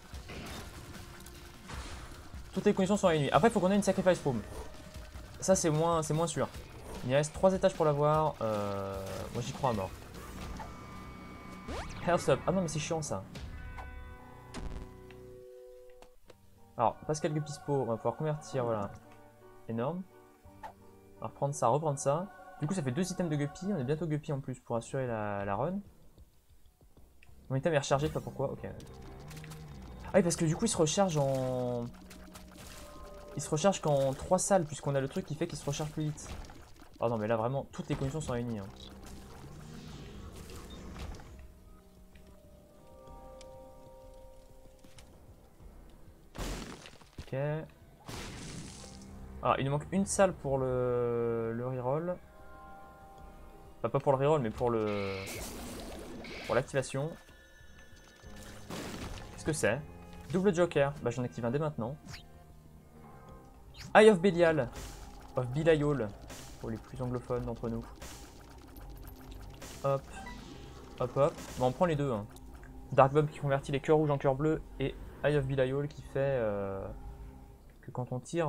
Toutes les conditions sont réunies. Après, il faut qu'on ait une sacrifice room. Ça, c'est moins sûr. Il reste 3 étages pour l'avoir. Moi, j'y crois à mort. Health up. Ah non, mais c'est chiant ça. Alors, Pascal Gupispo, on va pouvoir convertir, voilà. Énorme. On va reprendre ça, reprendre ça. Du coup, ça fait 2 items de Guppy. On est bientôt Guppy en plus pour assurer la run. Mon item est rechargé, pas pourquoi. Ok. Ah oui, parce que du coup, il se recharge en. Il se recharge qu'en 3 salles, puisqu'on a le truc qui fait qu'il se recharge plus vite. Oh non, mais là vraiment, toutes les conditions sont réunies. Hein. Ok. Alors, il nous manque une salle pour le reroll. Enfin, pas pour le reroll, mais pour l'activation. Qu'est-ce que c'est? Double Joker. Bah, j'en active un dès maintenant. Eye of Belial. Of Belial. Pour les plus anglophones d'entre nous. Hop. Hop, hop. Bon, on prend les deux. Hein. Dark Bomb qui convertit les cœurs rouges en cœurs bleus. Et Eye of Belial qui fait que quand on tire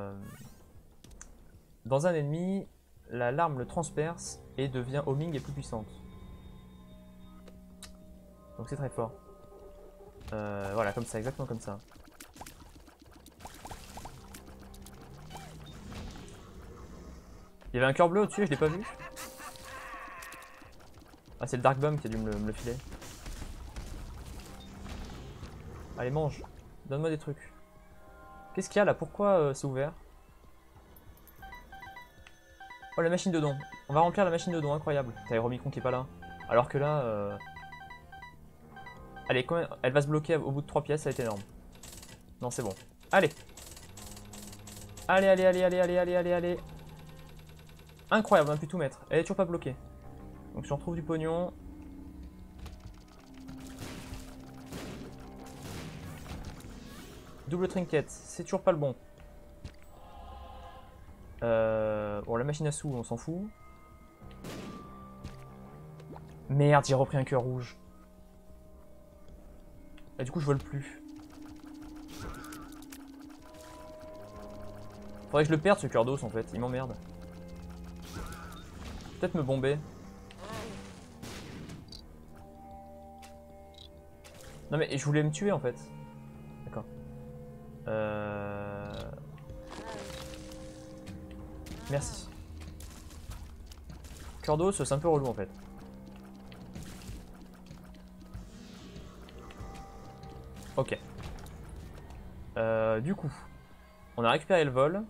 dans un ennemi, la larme le transperce et devient homing et plus puissante. Donc c'est très fort. Voilà, comme ça, exactement comme ça. Il y avait un cœur bleu au-dessus, je l'ai pas vu. Ah, c'est le Dark Bomb qui a dû me le filer. Allez, mange. Donne-moi des trucs. Qu'est-ce qu'il y a là? Pourquoi c'est ouvert? Oh, la machine de dons. On va remplir la machine de dons, incroyable. T'as Aéromicron qui est pas là. Alors que là... Allez, quand elle va se bloquer au bout de 3 pièces, ça va être énorme. Non, c'est bon. Allez. Allez, allez, allez, allez, allez, allez, allez, allez. Incroyable, on a pu tout mettre. Elle est toujours pas bloquée. Donc si on retrouve du pognon... Double trinket, c'est toujours pas le bon. Bon, la machine à sous, on s'en fout. Merde, j'ai repris un cœur rouge. Et du coup, je vole plus. Faudrait que je le perde ce cœur d'os en fait, il m'emmerde. Peut-être me bomber. Non mais je voulais me tuer en fait. D'accord. Merci. Cœur d'os, c'est un peu relou en fait. Ok. Du coup, on a récupéré le vol.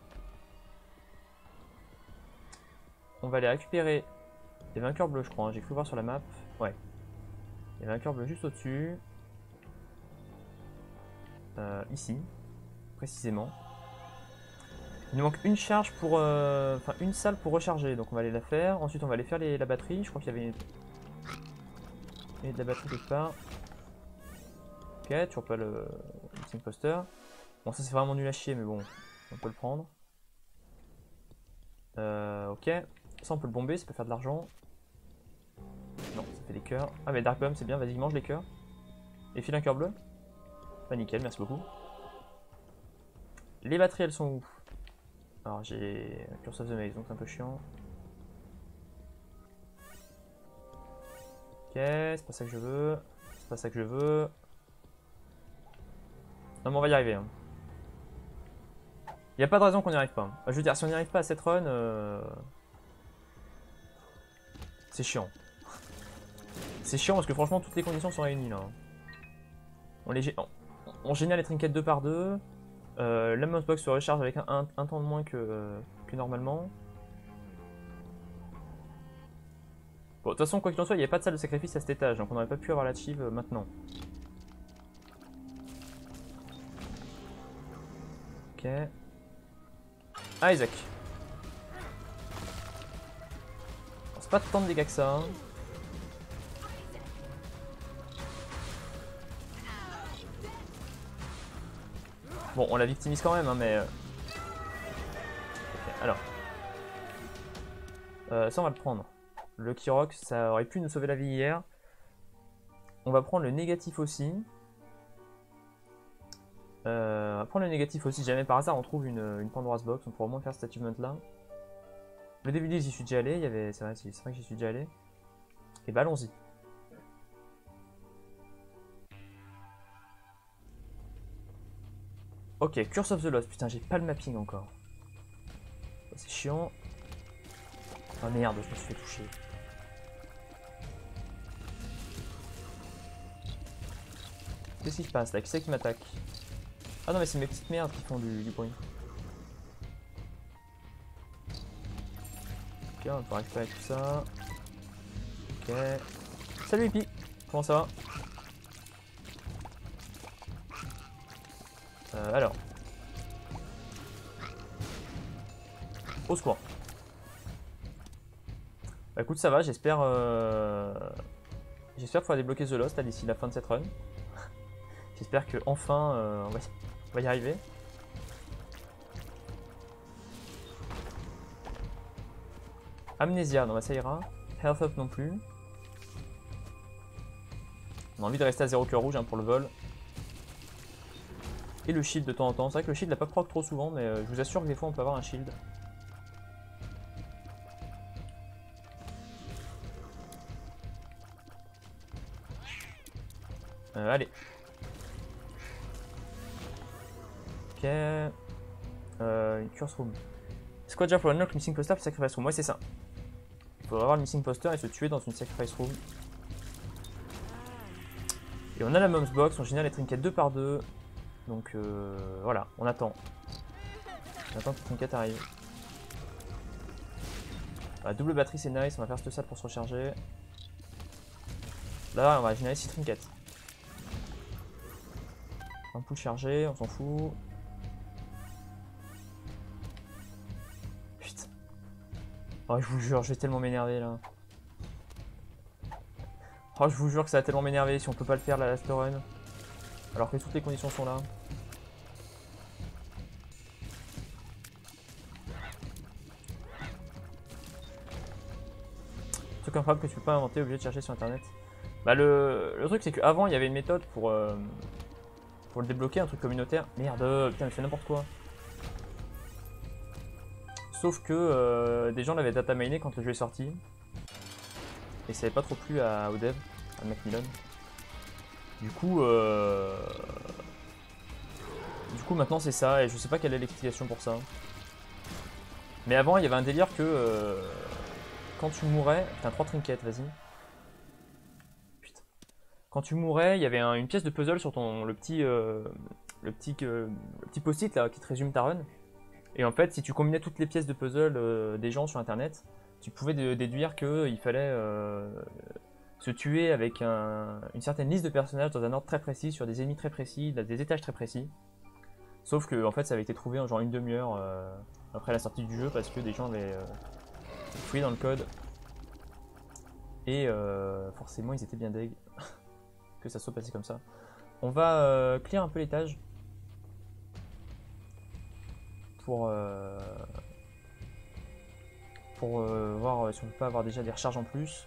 On va aller récupérer... Il y avait un cœur bleu je crois, hein. J'ai cru voir sur la map. Ouais. Il y avait un cœur bleu juste au-dessus. Ici. Précisément. Il nous manque une charge pour... Enfin, une salle pour recharger. Donc on va aller la faire. Ensuite on va aller faire la batterie. Je crois qu'il y avait de la batterie quelque part. Ok, toujours pas le Team Poster. Bon, ça c'est vraiment nul à chier, mais bon, on peut le prendre. Ok, ça on peut le bomber, ça peut faire de l'argent. Non, ça fait des cœurs. Ah, mais Dark Bomb c'est bien, vas-y, mange les cœurs. Et file un cœur bleu. Bah, nickel, merci beaucoup. Les batteries, elles sont où? Alors, j'ai Curse of the Maze, donc c'est un peu chiant. Ok, c'est pas ça que je veux. C'est pas ça que je veux. Non, mais on va y arriver. Hein. Il n'y a pas de raison qu'on n'y arrive pas. Je veux dire, si on n'y arrive pas à cette run, c'est chiant. C'est chiant parce que franchement, toutes les conditions sont réunies là. On génère les trinkets 2 par 2. La mouse box se recharge avec un temps de moins que normalement. Bon, de toute façon, quoi qu'il en soit, il n'y a pas de salle de sacrifice à cet étage, donc on n'aurait pas pu avoir l'achieve maintenant. Ok. Ah, Isaac. C'est pas tant de dégâts que ça. Hein. Bon, on la victimise quand même, hein, mais... Okay, alors. Ça, on va le prendre. Le Kirok, ça aurait pu nous sauver la vie hier. On va prendre le négatif aussi. On va prendre le négatif aussi. Si jamais par hasard on trouve une Pandora's Box, on pourra au moins faire cet achievement là. Le DVD, j'y suis déjà allé. C'est vrai que j'y suis déjà allé. Et bah, allons-y. Ok, Curse of the Lost. Putain, j'ai pas le mapping encore. C'est chiant. Oh merde, je me suis fait toucher. Qu'est-ce qui se passe là? Qui c'est qui m'attaque? Ah non, mais c'est mes petites merdes qui font du bruit. Ok, on va récupérer tout ça. Ok. Salut Hippie, comment ça va? Alors. Au secours. Bah écoute, ça va, j'espère pouvoir débloquer The Lost d'ici la fin de cette run. J'espère que enfin on va y arriver. Amnesia, non bah ça ira. Health up non plus. On a envie de rester à 0 cœur rouge hein, pour le vol. Et le shield de temps en temps. C'est vrai que le shield n'a pas proc trop souvent, mais je vous assure que des fois on peut avoir un shield. Allez. Ok. Une curse room. C'est quoi déjà pour unlock le missing poster puis sacrifice room? Ouais, c'est ça. Il faudra avoir le missing poster et se tuer dans une sacrifice room. Et on a la mom's box. On génère les trinkets 2 par 2. Donc voilà, on attend. On attend que le trinket arrive. La double batterie c'est nice, on va faire cette salle pour se recharger. Là on va générer 6 trinkets. Un pool chargé, on s'en fout. Putain. Oh je vous jure, je vais tellement m'énerver là. Oh je vous jure que ça va tellement m'énerver si on peut pas le faire la last run. Alors que toutes les conditions sont là. Truc incroyable que tu peux pas inventer, obligé de chercher sur internet. Bah le truc c'est qu'avant il y avait une méthode pour le débloquer, un truc communautaire. Merde, putain mais c'est n'importe quoi. Sauf que des gens l'avaient data miné quand le jeu est sorti. Et ça n'avait pas trop plu au dev, à Macmillan. Du coup maintenant c'est ça et je sais pas quelle est l'explication pour ça. Mais avant il y avait un délire que quand tu mourais... Putain 3 trinkets, vas-y. Putain. Quand tu mourais, il y avait une pièce de puzzle sur le petit post-it là qui te résume ta run. Et en fait si tu combinais toutes les pièces de puzzle des gens sur internet, tu pouvais déduire qu'il fallait se tuer avec une certaine liste de personnages dans un ordre très précis, sur des ennemis très précis, des étages très précis. Sauf que en fait ça avait été trouvé en genre une demi-heure après la sortie du jeu parce que des gens avaient fouillé dans le code. Et forcément ils étaient bien deg que ça soit passé comme ça. On va clear un peu l'étage pour voir si on peut pas avoir déjà des recharges en plus.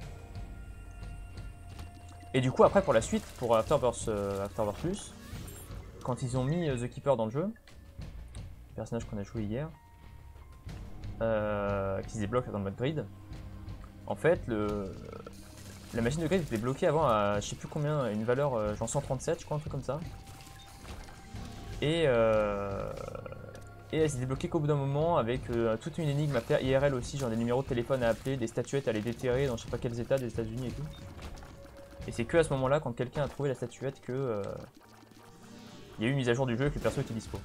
Et du coup après pour la suite, pour Afterbirth Plus, quand ils ont mis The Keeper dans le jeu, le personnage qu'on a joué hier, qui se débloque dans le mode grid, en fait la machine de grid était bloquée avant à je sais plus combien, une valeur genre 137 je crois, un truc comme ça. Et elle s'est débloquée qu'au bout d'un moment avec toute une énigme à faire IRL aussi, genre des numéros de téléphone à appeler, des statuettes à les déterrer dans je sais pas quels états des États-Unis et tout. Et c'est que à ce moment-là, quand quelqu'un a trouvé la statuette, que il y a eu une mise à jour du jeu et que le perso était dispo.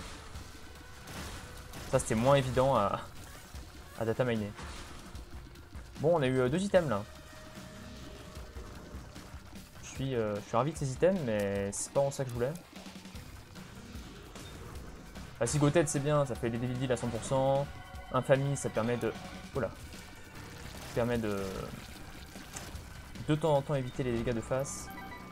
Ça c'était moins évident à data miner. Bon, on a eu 2 items là. Je suis ravi de ces items, mais c'est pas en ça que je voulais. La Sigoted c'est bien, ça fait des DVD à 100%. Infamie, ça permet de... Oula. Ça permet de temps en temps éviter les dégâts de face.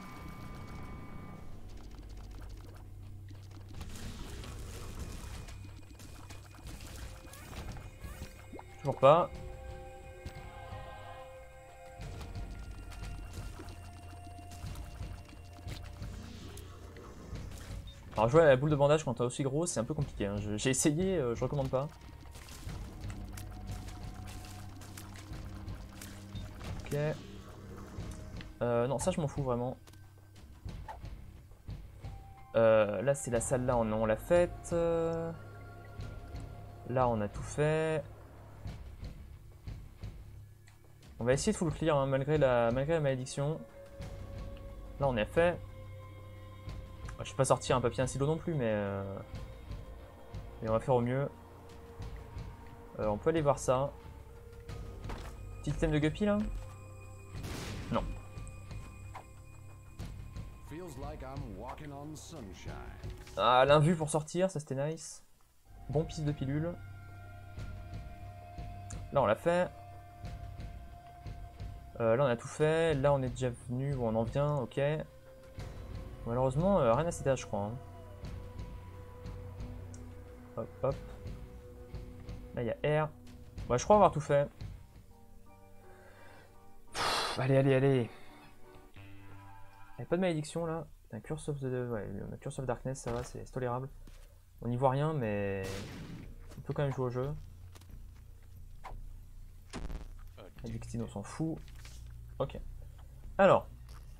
Toujours pas. Alors jouer à la boule de bandage quand t'es aussi gros c'est un peu compliqué, hein. J'ai essayé, je recommande pas. Ok. Non ça je m'en fous vraiment. Là c'est la salle là, on l'a faite. Là on a tout fait. On va essayer de full clear hein, malgré la malédiction. Là on est fait. Je vais pas sortir un papier un silo non plus, mais on va faire au mieux. On peut aller voir ça. Petit item de guppy là? Non. Ah, l'invu pour sortir, ça c'était nice. Bon piste de pilule. Là on l'a fait. Là on a tout fait. Là on est déjà venu, bon, on en vient, ok. Malheureusement, rien à cet étage, je crois. Hein. Hop, hop. Là, il y a R. Ouais, je crois avoir tout fait. Pff, allez, allez, allez. avait pas de malédiction là. Un Curse of the... Ouais, le Curse of Darkness, ça va, c'est tolérable. On n'y voit rien, mais on peut quand même jouer au jeu. Addictine, on s'en fout. Ok. Alors.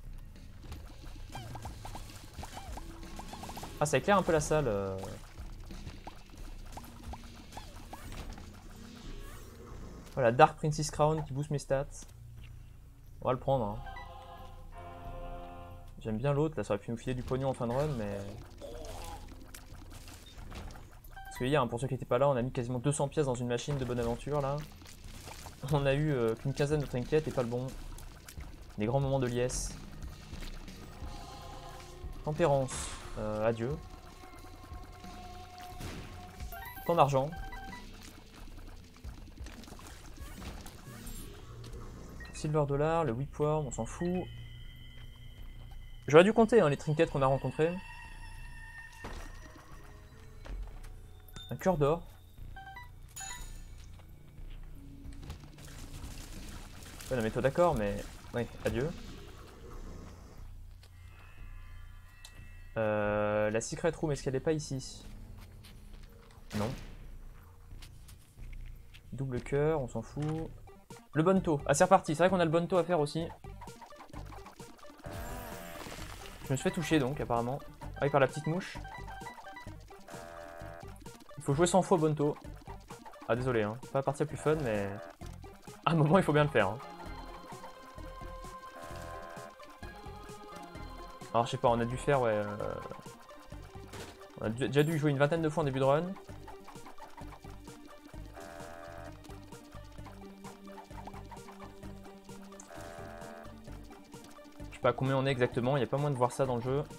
Ah, ça éclaire un peu la salle. Voilà, Dark Princess Crown qui booste mes stats. On va le prendre. Hein. J'aime bien l'autre, là ça aurait pu nous filer du pognon en fin de run, mais... Parce que hier, hein, pour ceux qui n'étaient pas là, on a mis quasiment 200 pièces dans une machine de bonne aventure, là. On a eu qu'une quinzaine de trinkets et pas le bon. Des grands moments de liesse. Tempérance, adieu. Tant d'argent. Silver dollar, le whipworm, on s'en fout. J'aurais dû compter hein, les trinkets qu'on a rencontrés. Un cœur d'or. Ouais, non mais toi d'accord, mais... Ouais, adieu. La secret room, est-ce qu'elle n'est pas ici? Non. Double cœur, on s'en fout. Le bonto. Ah c'est reparti, c'est vrai qu'on a le bonto à faire aussi. Je me suis fait toucher donc apparemment. Ah oui, par la petite mouche. Il faut jouer 100 fois bonto. Ah désolé, hein. Pas la partie la plus fun, mais... À un moment il faut bien le faire. Hein. Alors je sais pas, on a dû faire, ouais... On a déjà dû jouer une vingtaine de fois en début de run. Je sais pas combien on est exactement, il n'y a pas moyen de voir ça dans le jeu.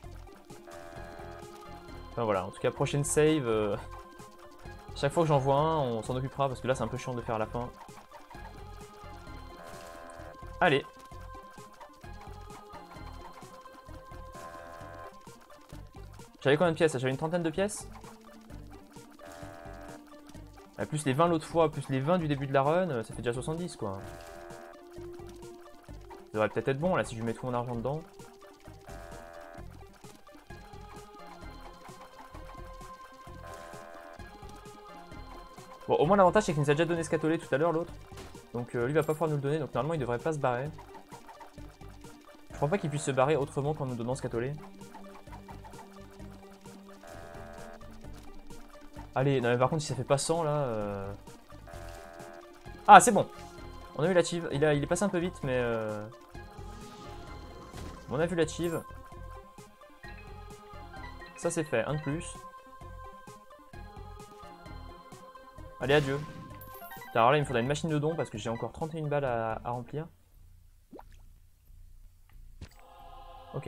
Enfin voilà, en tout cas prochaine save, chaque fois que j'en vois un, on s'en occupera parce que là c'est un peu chiant de faire à la fin. Allez. J'avais combien de pièces? J'avais une trentaine de pièces. Plus les 20 l'autre fois, plus les 20 du début de la run, ça fait déjà 70 quoi. Ça devrait peut-être être bon là si je mets tout mon argent dedans. Bon, au moins l'avantage c'est qu'il nous a déjà donné scatolé tout à l'heure l'autre. Donc lui va pas pouvoir nous le donner, donc normalement il devrait pas se barrer. Je crois pas qu'il puisse se barrer autrement qu'en nous donnant scatolé. Allez, non mais par contre si ça fait pas 100 là... Ah c'est bon. On a eu l'achieve, il est passé un peu vite mais... On a vu l'achieve. Ça c'est fait, un de plus. Allez, adieu. Alors là il me faudra une machine de dons parce que j'ai encore 31 balles à remplir. Ok.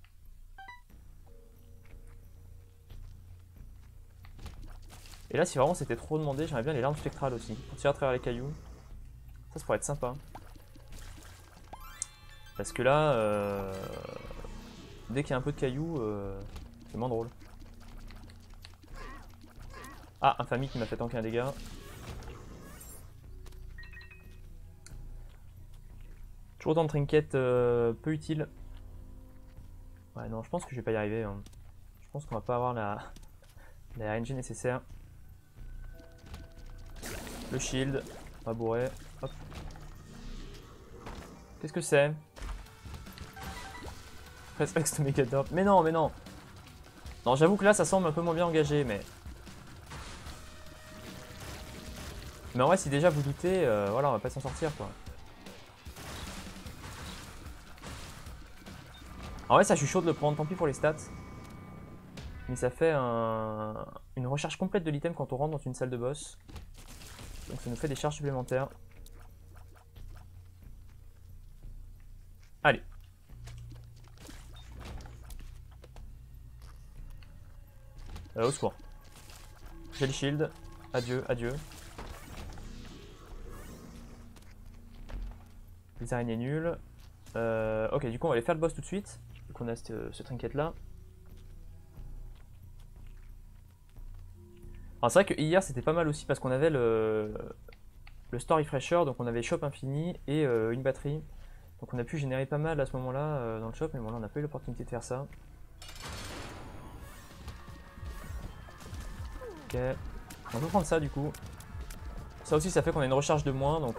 Et là si vraiment c'était trop demandé, j'aimerais bien les larmes spectrales aussi. Pour tirer à travers les cailloux. Ça pourrait être sympa. Parce que là, dès qu'il y a un peu de cailloux, c'est moins drôle. Ah, infamie qui m'a fait tanker un dégât. Toujours autant de trinkets peu utiles. Ouais, non, je pense que je vais pas y arriver. Hein. Je pense qu'on va pas avoir la RNG nécessaire. Le shield, on va bourrer. Hop. Qu'est-ce que c'est? Press Mega Drop. Mais non, mais non. Non, j'avoue que là, ça semble un peu moins bien engagé, mais... Mais en vrai, si déjà vous doutez, voilà, on va pas s'en sortir, quoi. En vrai, ça, je suis chaud de le prendre, tant pis pour les stats. Mais ça fait une recherche complète de l'item quand on rentre dans une salle de boss. Donc ça nous fait des charges supplémentaires. Allez. Au secours. J'ai le shield. Adieu, adieu. Les araignées nulles. Ok, du coup on va aller faire le boss tout de suite. Vu qu'on a ce trinket là. Alors c'est vrai que hier c'était pas mal aussi parce qu'on avait le store refresher, donc on avait shop infini et une batterie. Donc on a pu générer pas mal à ce moment-là dans le shop, mais bon là on n'a pas eu l'opportunité de faire ça. Ok, on peut prendre ça du coup. Ça aussi ça fait qu'on a une recharge de moins, donc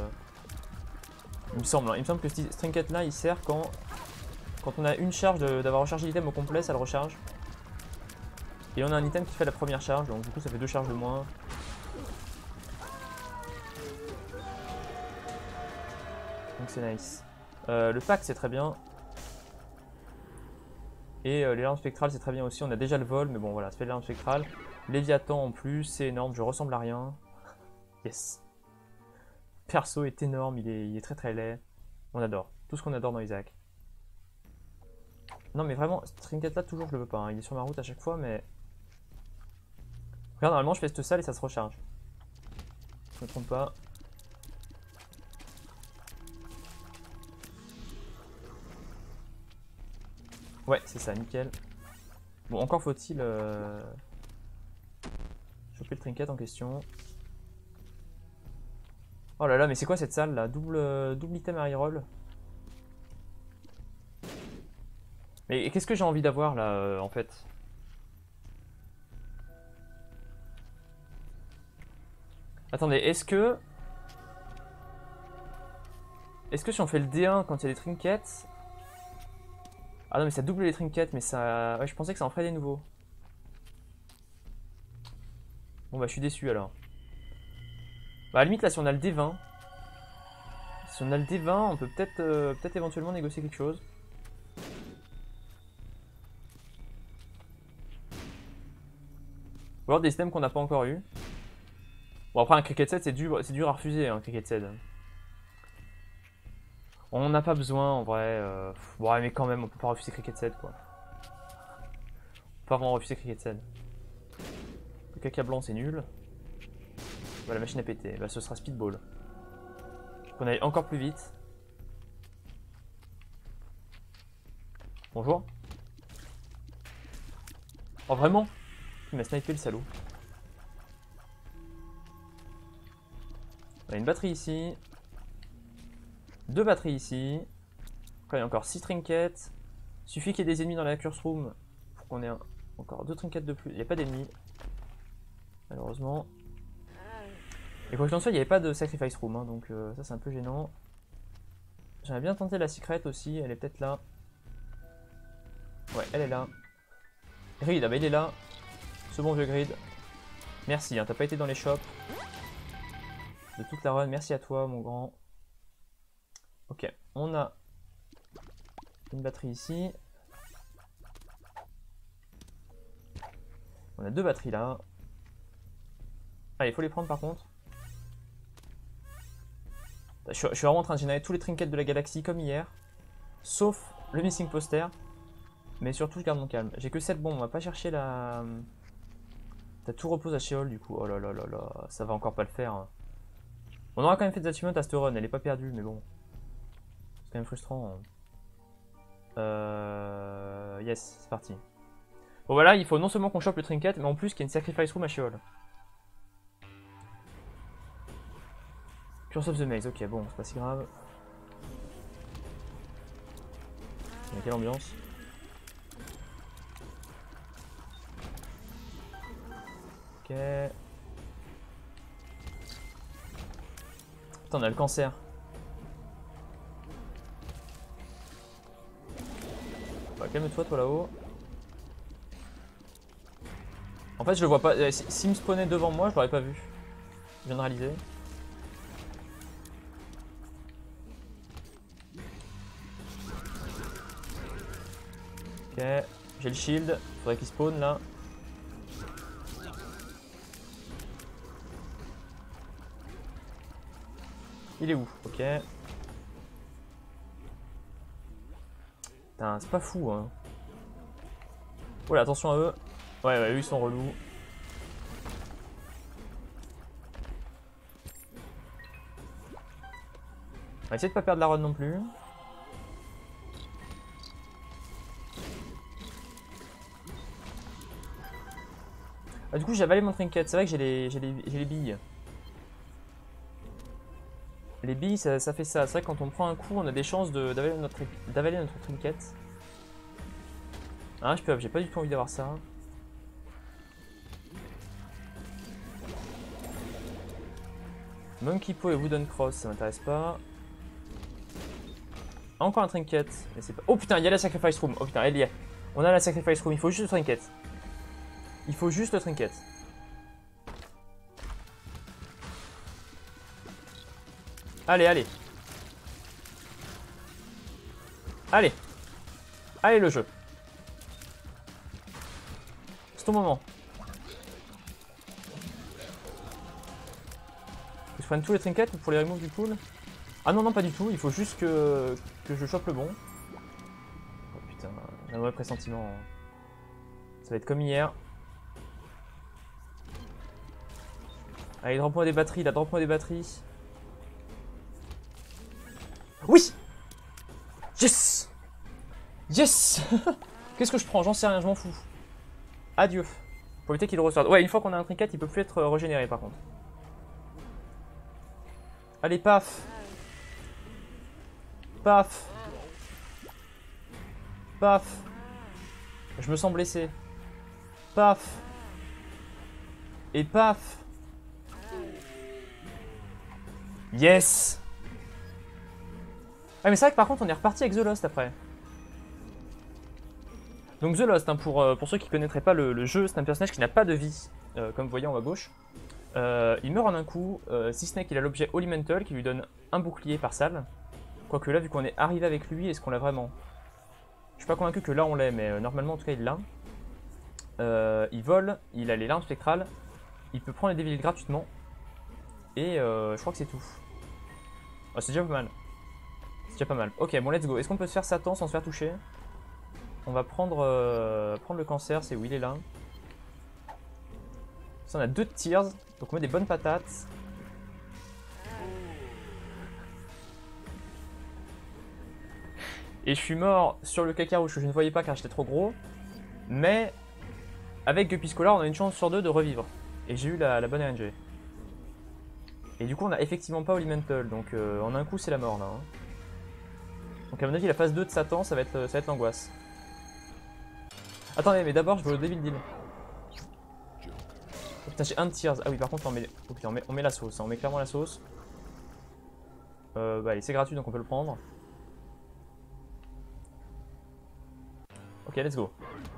il me semble que ce trinket là il sert quand on a une charge d'avoir rechargé l'item au complet, ça le recharge. Et on a un item qui fait la première charge, donc du coup ça fait 2 charges de moins. Donc c'est nice. Le pack c'est très bien. Et les larmes spectrales c'est très bien aussi. On a déjà le vol, mais bon voilà, ça fait les larmes spectrales. Léviathan en plus, c'est énorme, je ressemble à rien. Yes. Perso est énorme, il est très très laid. On adore. Tout ce qu'on adore dans Isaac. Non mais vraiment, ce trinket là toujours je le veux pas. Hein. Il est sur ma route à chaque fois, mais... Regarde, normalement je fais cette salle et ça se recharge. Je me trompe pas. Ouais, c'est ça, nickel. Bon, encore faut-il choper le trinket en question. Oh là là, mais c'est quoi cette salle là? Double item à reroll. Mais qu'est-ce que j'ai envie d'avoir là en fait? Attendez, est-ce que si on fait le D1 quand il y a des trinkets... Ah non mais ça double les trinkets, mais ça... Ouais, je pensais que ça en ferait des nouveaux. Bon bah je suis déçu alors. Bah à la limite là si on a le D20... Si on a le D20 on peut peut-être éventuellement négocier quelque chose. Ou alors des items qu'on n'a pas encore eu. Bon après un cricket set c'est dur à refuser un cricket set. On n'a pas besoin en vrai. Ouais mais quand même on peut pas refuser cricket set quoi. On peut pas vraiment refuser cricket set. Le caca blanc c'est nul. Bah, la machine a pété. Bah, ce sera speedball. Qu'on aille encore plus vite. Bonjour. Oh vraiment? Il m'a snipé le salaud. On a une batterie ici. 2 batteries ici. Après il y a encore 6 trinkets. Suffit qu'il y ait des ennemis dans la curse room pour qu'on ait encore 2 trinkets de plus. Il n'y a pas d'ennemis. Malheureusement. Et quoi qu'il en soit, il n'y avait pas de sacrifice room, hein, donc ça c'est un peu gênant. J'aimerais bien tenter la secret aussi, elle est peut-être là. Ouais, elle est là. Grid, ah bah il est là. Ce bon vieux Grid. Merci, hein, t'as pas été dans les shops de toute la run, merci à toi mon grand. Ok, on a une batterie ici. On a 2 batteries là. Allez, il faut les prendre par contre. Je suis vraiment en train de générer tous les trinkets de la galaxie comme hier. Sauf le missing poster. Mais surtout je garde mon calme. J'ai que 7 bombes, on va pas chercher la... T'as tout repose à Sheol du coup. Oh là là là là, ça va encore pas le faire. Hein. On aura quand même fait des achievements à cette run, elle est pas perdue mais bon. C'est quand même frustrant. Yes, c'est parti. Bon voilà, il faut non seulement qu'on chope le trinket, mais en plus qu'il y ait une sacrifice room à Sheol. Curse of the Maze, ok bon, c'est pas si grave. Mais quelle ambiance. Ok. Putain, on a le cancer. Bah, calme-toi, toi là-haut. En fait, je le vois pas. S'il me spawnait devant moi, je l'aurais pas vu. Je viens de réaliser. Ok. J'ai le shield. Faudrait qu'il spawn là. Il est où? Ok. Putain, c'est pas fou, hein. Oh là, attention à eux. Ouais, ouais, eux ils sont relous. On va essayer de pas perdre la run non plus. Ah, du coup, j'ai avalé mon trinket. C'est vrai que j'ai les billes. Les billes, ça fait ça. C'est vrai que quand on prend un coup, on a des chances d'avaler notre trinket. Ah, j'ai pas du tout envie d'avoir ça. Monkey Paw et Wooden Cross, ça m'intéresse pas. Encore un trinket, mais c'est pas... Oh putain, il y a la Sacrifice Room. Oh putain, elle y est. On a la Sacrifice Room, il faut juste le trinket. Il faut juste le trinket. Allez, allez. Allez. Allez le jeu. C'est ton moment. Je prenne tous les trinkets pour les remove du pool. Ah non, non, pas du tout. Il faut juste que je chope le bon. Oh putain, j'ai un mauvais pressentiment. Ça va être comme hier. Allez, drop-moi des batteries, là, drop-moi des batteries. Oui! Yes! Yes! Qu'est-ce que je prends? J'en sais rien, je m'en fous. Adieu. Pour éviter qu'il le ressorte. Ouais, une fois qu'on a un trinket, il peut plus être régénéré par contre. Allez, paf! Paf! Paf! Je me sens blessé. Paf! Et paf! Yes! Ah mais c'est vrai que par contre on est reparti avec The Lost après. Donc The Lost, hein, pour ceux qui ne connaîtraient pas le jeu, c'est un personnage qui n'a pas de vie, comme vous voyez en haut à gauche. Il meurt en un coup, si ce n'est qu'il a l'objet Elemental qui lui donne un bouclier par salle. Quoique là, vu qu'on est arrivé avec lui, est-ce qu'on l'a vraiment? Je suis pas convaincu que là on l'ait, mais normalement en tout cas il l'a. Il vole, il a les larmes spectrales, il peut prendre les Devil gratuitement. Et je crois que c'est tout. Oh, c'est déjà pas mal. C'est déjà pas mal. Ok, bon, let's go. Est-ce qu'on peut se faire Satan sans se faire toucher? On va prendre le cancer, c'est où il est là. Ça, on a 2 tiers, donc on met des bonnes patates. Et je suis mort sur le caca rouge que je ne voyais pas car j'étais trop gros. Mais avec Guppy Scholar, on a une chance sur 2 de revivre. Et j'ai eu la bonne RNG. Et du coup, on n'a effectivement pas Elemental, donc en un coup, c'est la mort là. Hein. Donc à mon avis, la phase 2 de Satan, ça va être l'angoisse. Attendez, mais d'abord, je veux le Devil Deal. Oh, putain, j'ai un tiers. Ah oui, par contre, oh, putain, on met la sauce. Hein. On met clairement la sauce. Bah allez, c'est gratuit, donc on peut le prendre. Ok, let's go.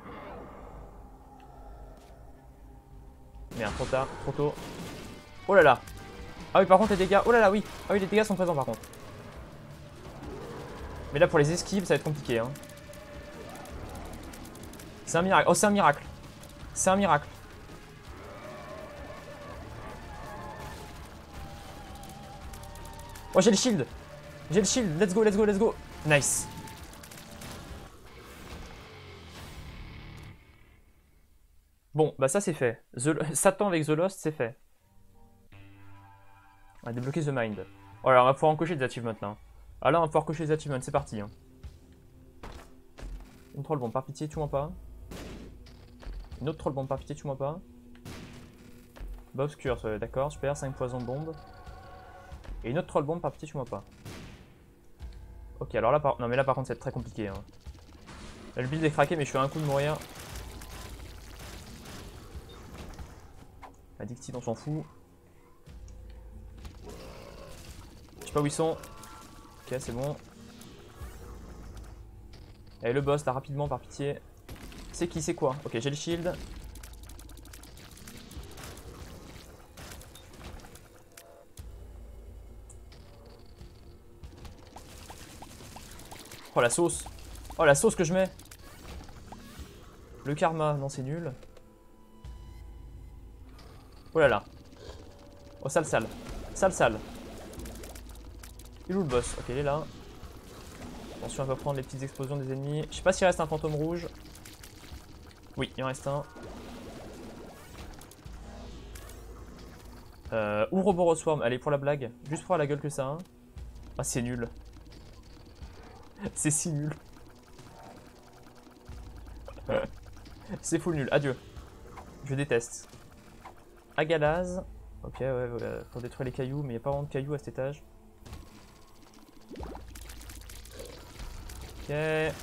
Merde, trop tard, trop tôt. Oh là là. Ah oui, par contre, les dégâts. Oh là là, oui. Ah oui, les dégâts sont présents par contre. Mais là, pour les esquives, ça va être compliqué. Hein. C'est un miracle. Oh, c'est un miracle. C'est un miracle. Oh, j'ai le shield. J'ai le shield. Let's go, let's go, let's go. Nice. Bon, bah ça c'est fait. Satan avec The Lost, c'est fait. On va débloquer The Mind. Oh là, on va pouvoir encocher des achievements là. Ah là, on va pouvoir cocher des achievements, c'est parti. Hein. Une troll bombe, par pitié, tue-moi pas. Une autre troll bombe, par pitié, tue-moi pas. Bah obscur, d'accord, super, 5 poisons bombes. Et une autre troll bombe, par pitié, tue-moi pas. Ok, alors là, non mais là par contre, c'est très compliqué. Hein. Là, le build est craqué, mais je suis à un coup de mourir. Addictive, on s'en fout. Je sais pas où ils sont. Ok, c'est bon. Allez, le boss, là, rapidement, par pitié. C'est qui, c'est quoi? Ok, j'ai le shield. Oh, la sauce. Oh, la sauce que je mets. Le karma, non, c'est nul. Oh là là. Oh, sale, sale. Sale, sale. Il est où le boss? Ok, il est là. Attention, on va prendre les petites explosions des ennemis. Je sais pas s'il reste un fantôme rouge. Oui, il en reste un. Ouroboros Swarm. Allez, pour la blague. Juste pour la gueule que ça. Hein. Ah, c'est nul. C'est si nul. C'est full nul. Adieu. Je déteste. Agalaz. Ok, ouais, voilà. Faut détruire les cailloux, mais il n'y a pas vraiment de cailloux à cet étage. Ok.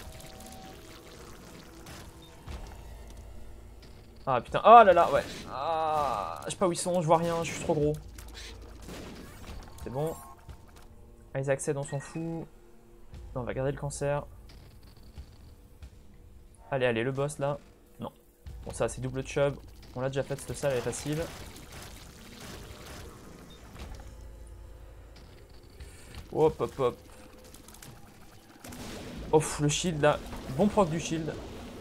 Ah putain, oh là là, ouais. Ah, je sais pas où ils sont, je vois rien, je suis trop gros. C'est bon. Isaac Seed, on s'en fout. Non, on va garder le cancer. Allez, allez, le boss là. Non. Bon, ça, c'est double chub. On l'a déjà fait, cette salle, elle est facile. Hop, hop, hop. Ouf, le shield là. Bon proc du shield.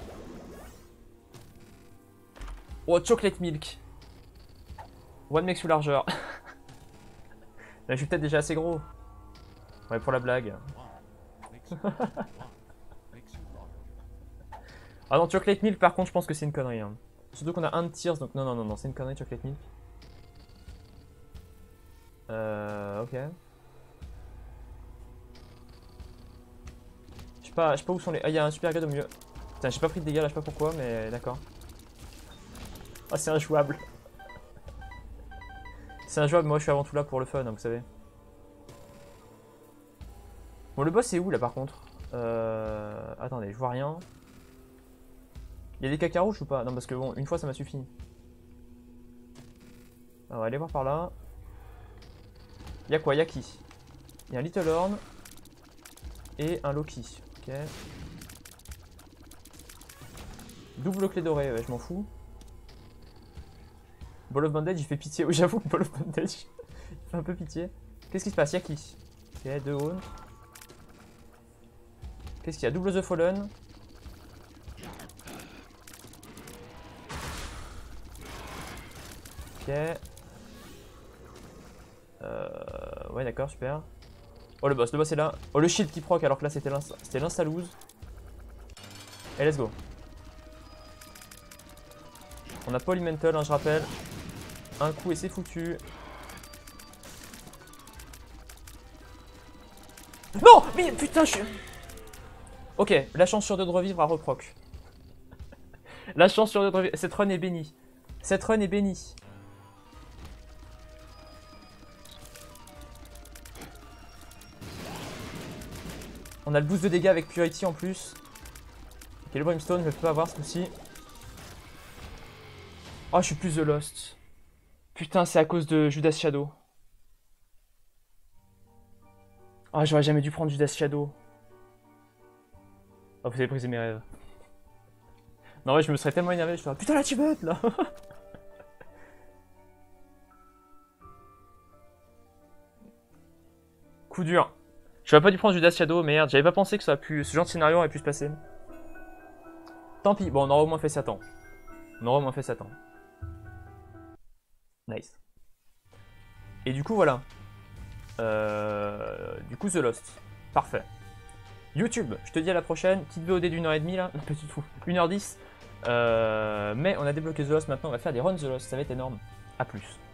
Oh, chocolate milk. One makes you larger. Là, je suis peut-être déjà assez gros. Ouais, pour la blague. Ah non, chocolate milk, par contre, je pense que c'est une connerie. Hein. Surtout qu'on a un de Tears, donc non, non, non, non, c'est une connerie, chocolate milk. Ok. Je sais pas où sont les... Ah, il y a un super gars au milieu. Putain, j'ai pas pris de dégâts là, je sais pas pourquoi, mais d'accord. Ah, c'est injouable. C'est injouable, moi je suis avant tout là pour le fun, hein, vous savez. Bon, le boss c'est où là par contre? Attendez, je vois rien. Il y a des caca rouges ou pas? Non, parce que bon, une fois ça m'a suffi. Alors, on va aller voir par là. Il y a quoi? Il y a qui? Il y a un Little Horn et un Loki. Ok. Double clé dorée, ouais, je m'en fous. Ball of Bandage, il fait pitié. Oui, j'avoue que Ball of Bandage, il fait un peu pitié. Qu'est-ce qui se passe? Il y a qui? Ok, 2 Haunt. Qu'est-ce qu'il y a? Double The Fallen. Ok. Ouais, d'accord, super. Oh, le boss est là. Oh, le shield qui proc alors que là c'était l'insta-lose. Et let's go. On a Polymental, hein, je rappelle. Un coup et c'est foutu. Non, mais putain, je suis... Ok, la chance sur 2 de revivre à reproc. La chance sur 2 de revivre. Cette run est bénie. Cette run est bénie. On a le boost de dégâts avec Purity en plus. Ok, le Brimstone, je ne peux pas avoir ce coup-ci. Oh, je suis plus The Lost. Putain, c'est à cause de Judas Shadow. Oh, j'aurais jamais dû prendre Judas Shadow. Oh, vous avez brisé mes rêves. Non, ouais, je me serais tellement énervé. Je me putain, la Tibet là. Coup dur. J'aurais pas dû prendre Judas Shadow, merde. J'avais pas pensé que ce genre de scénario aurait pu se passer. Tant pis, bon, on aura au moins fait Satan. On aura au moins fait Satan. Nice. Et du coup, voilà. Du coup, The Lost. Parfait. YouTube, je te dis à la prochaine. Petite VOD d'une heure et demie là. Non, pas du tout. 1h10. Mais on a débloqué The Lost maintenant. On va faire des runs The Lost. Ça va être énorme. A plus.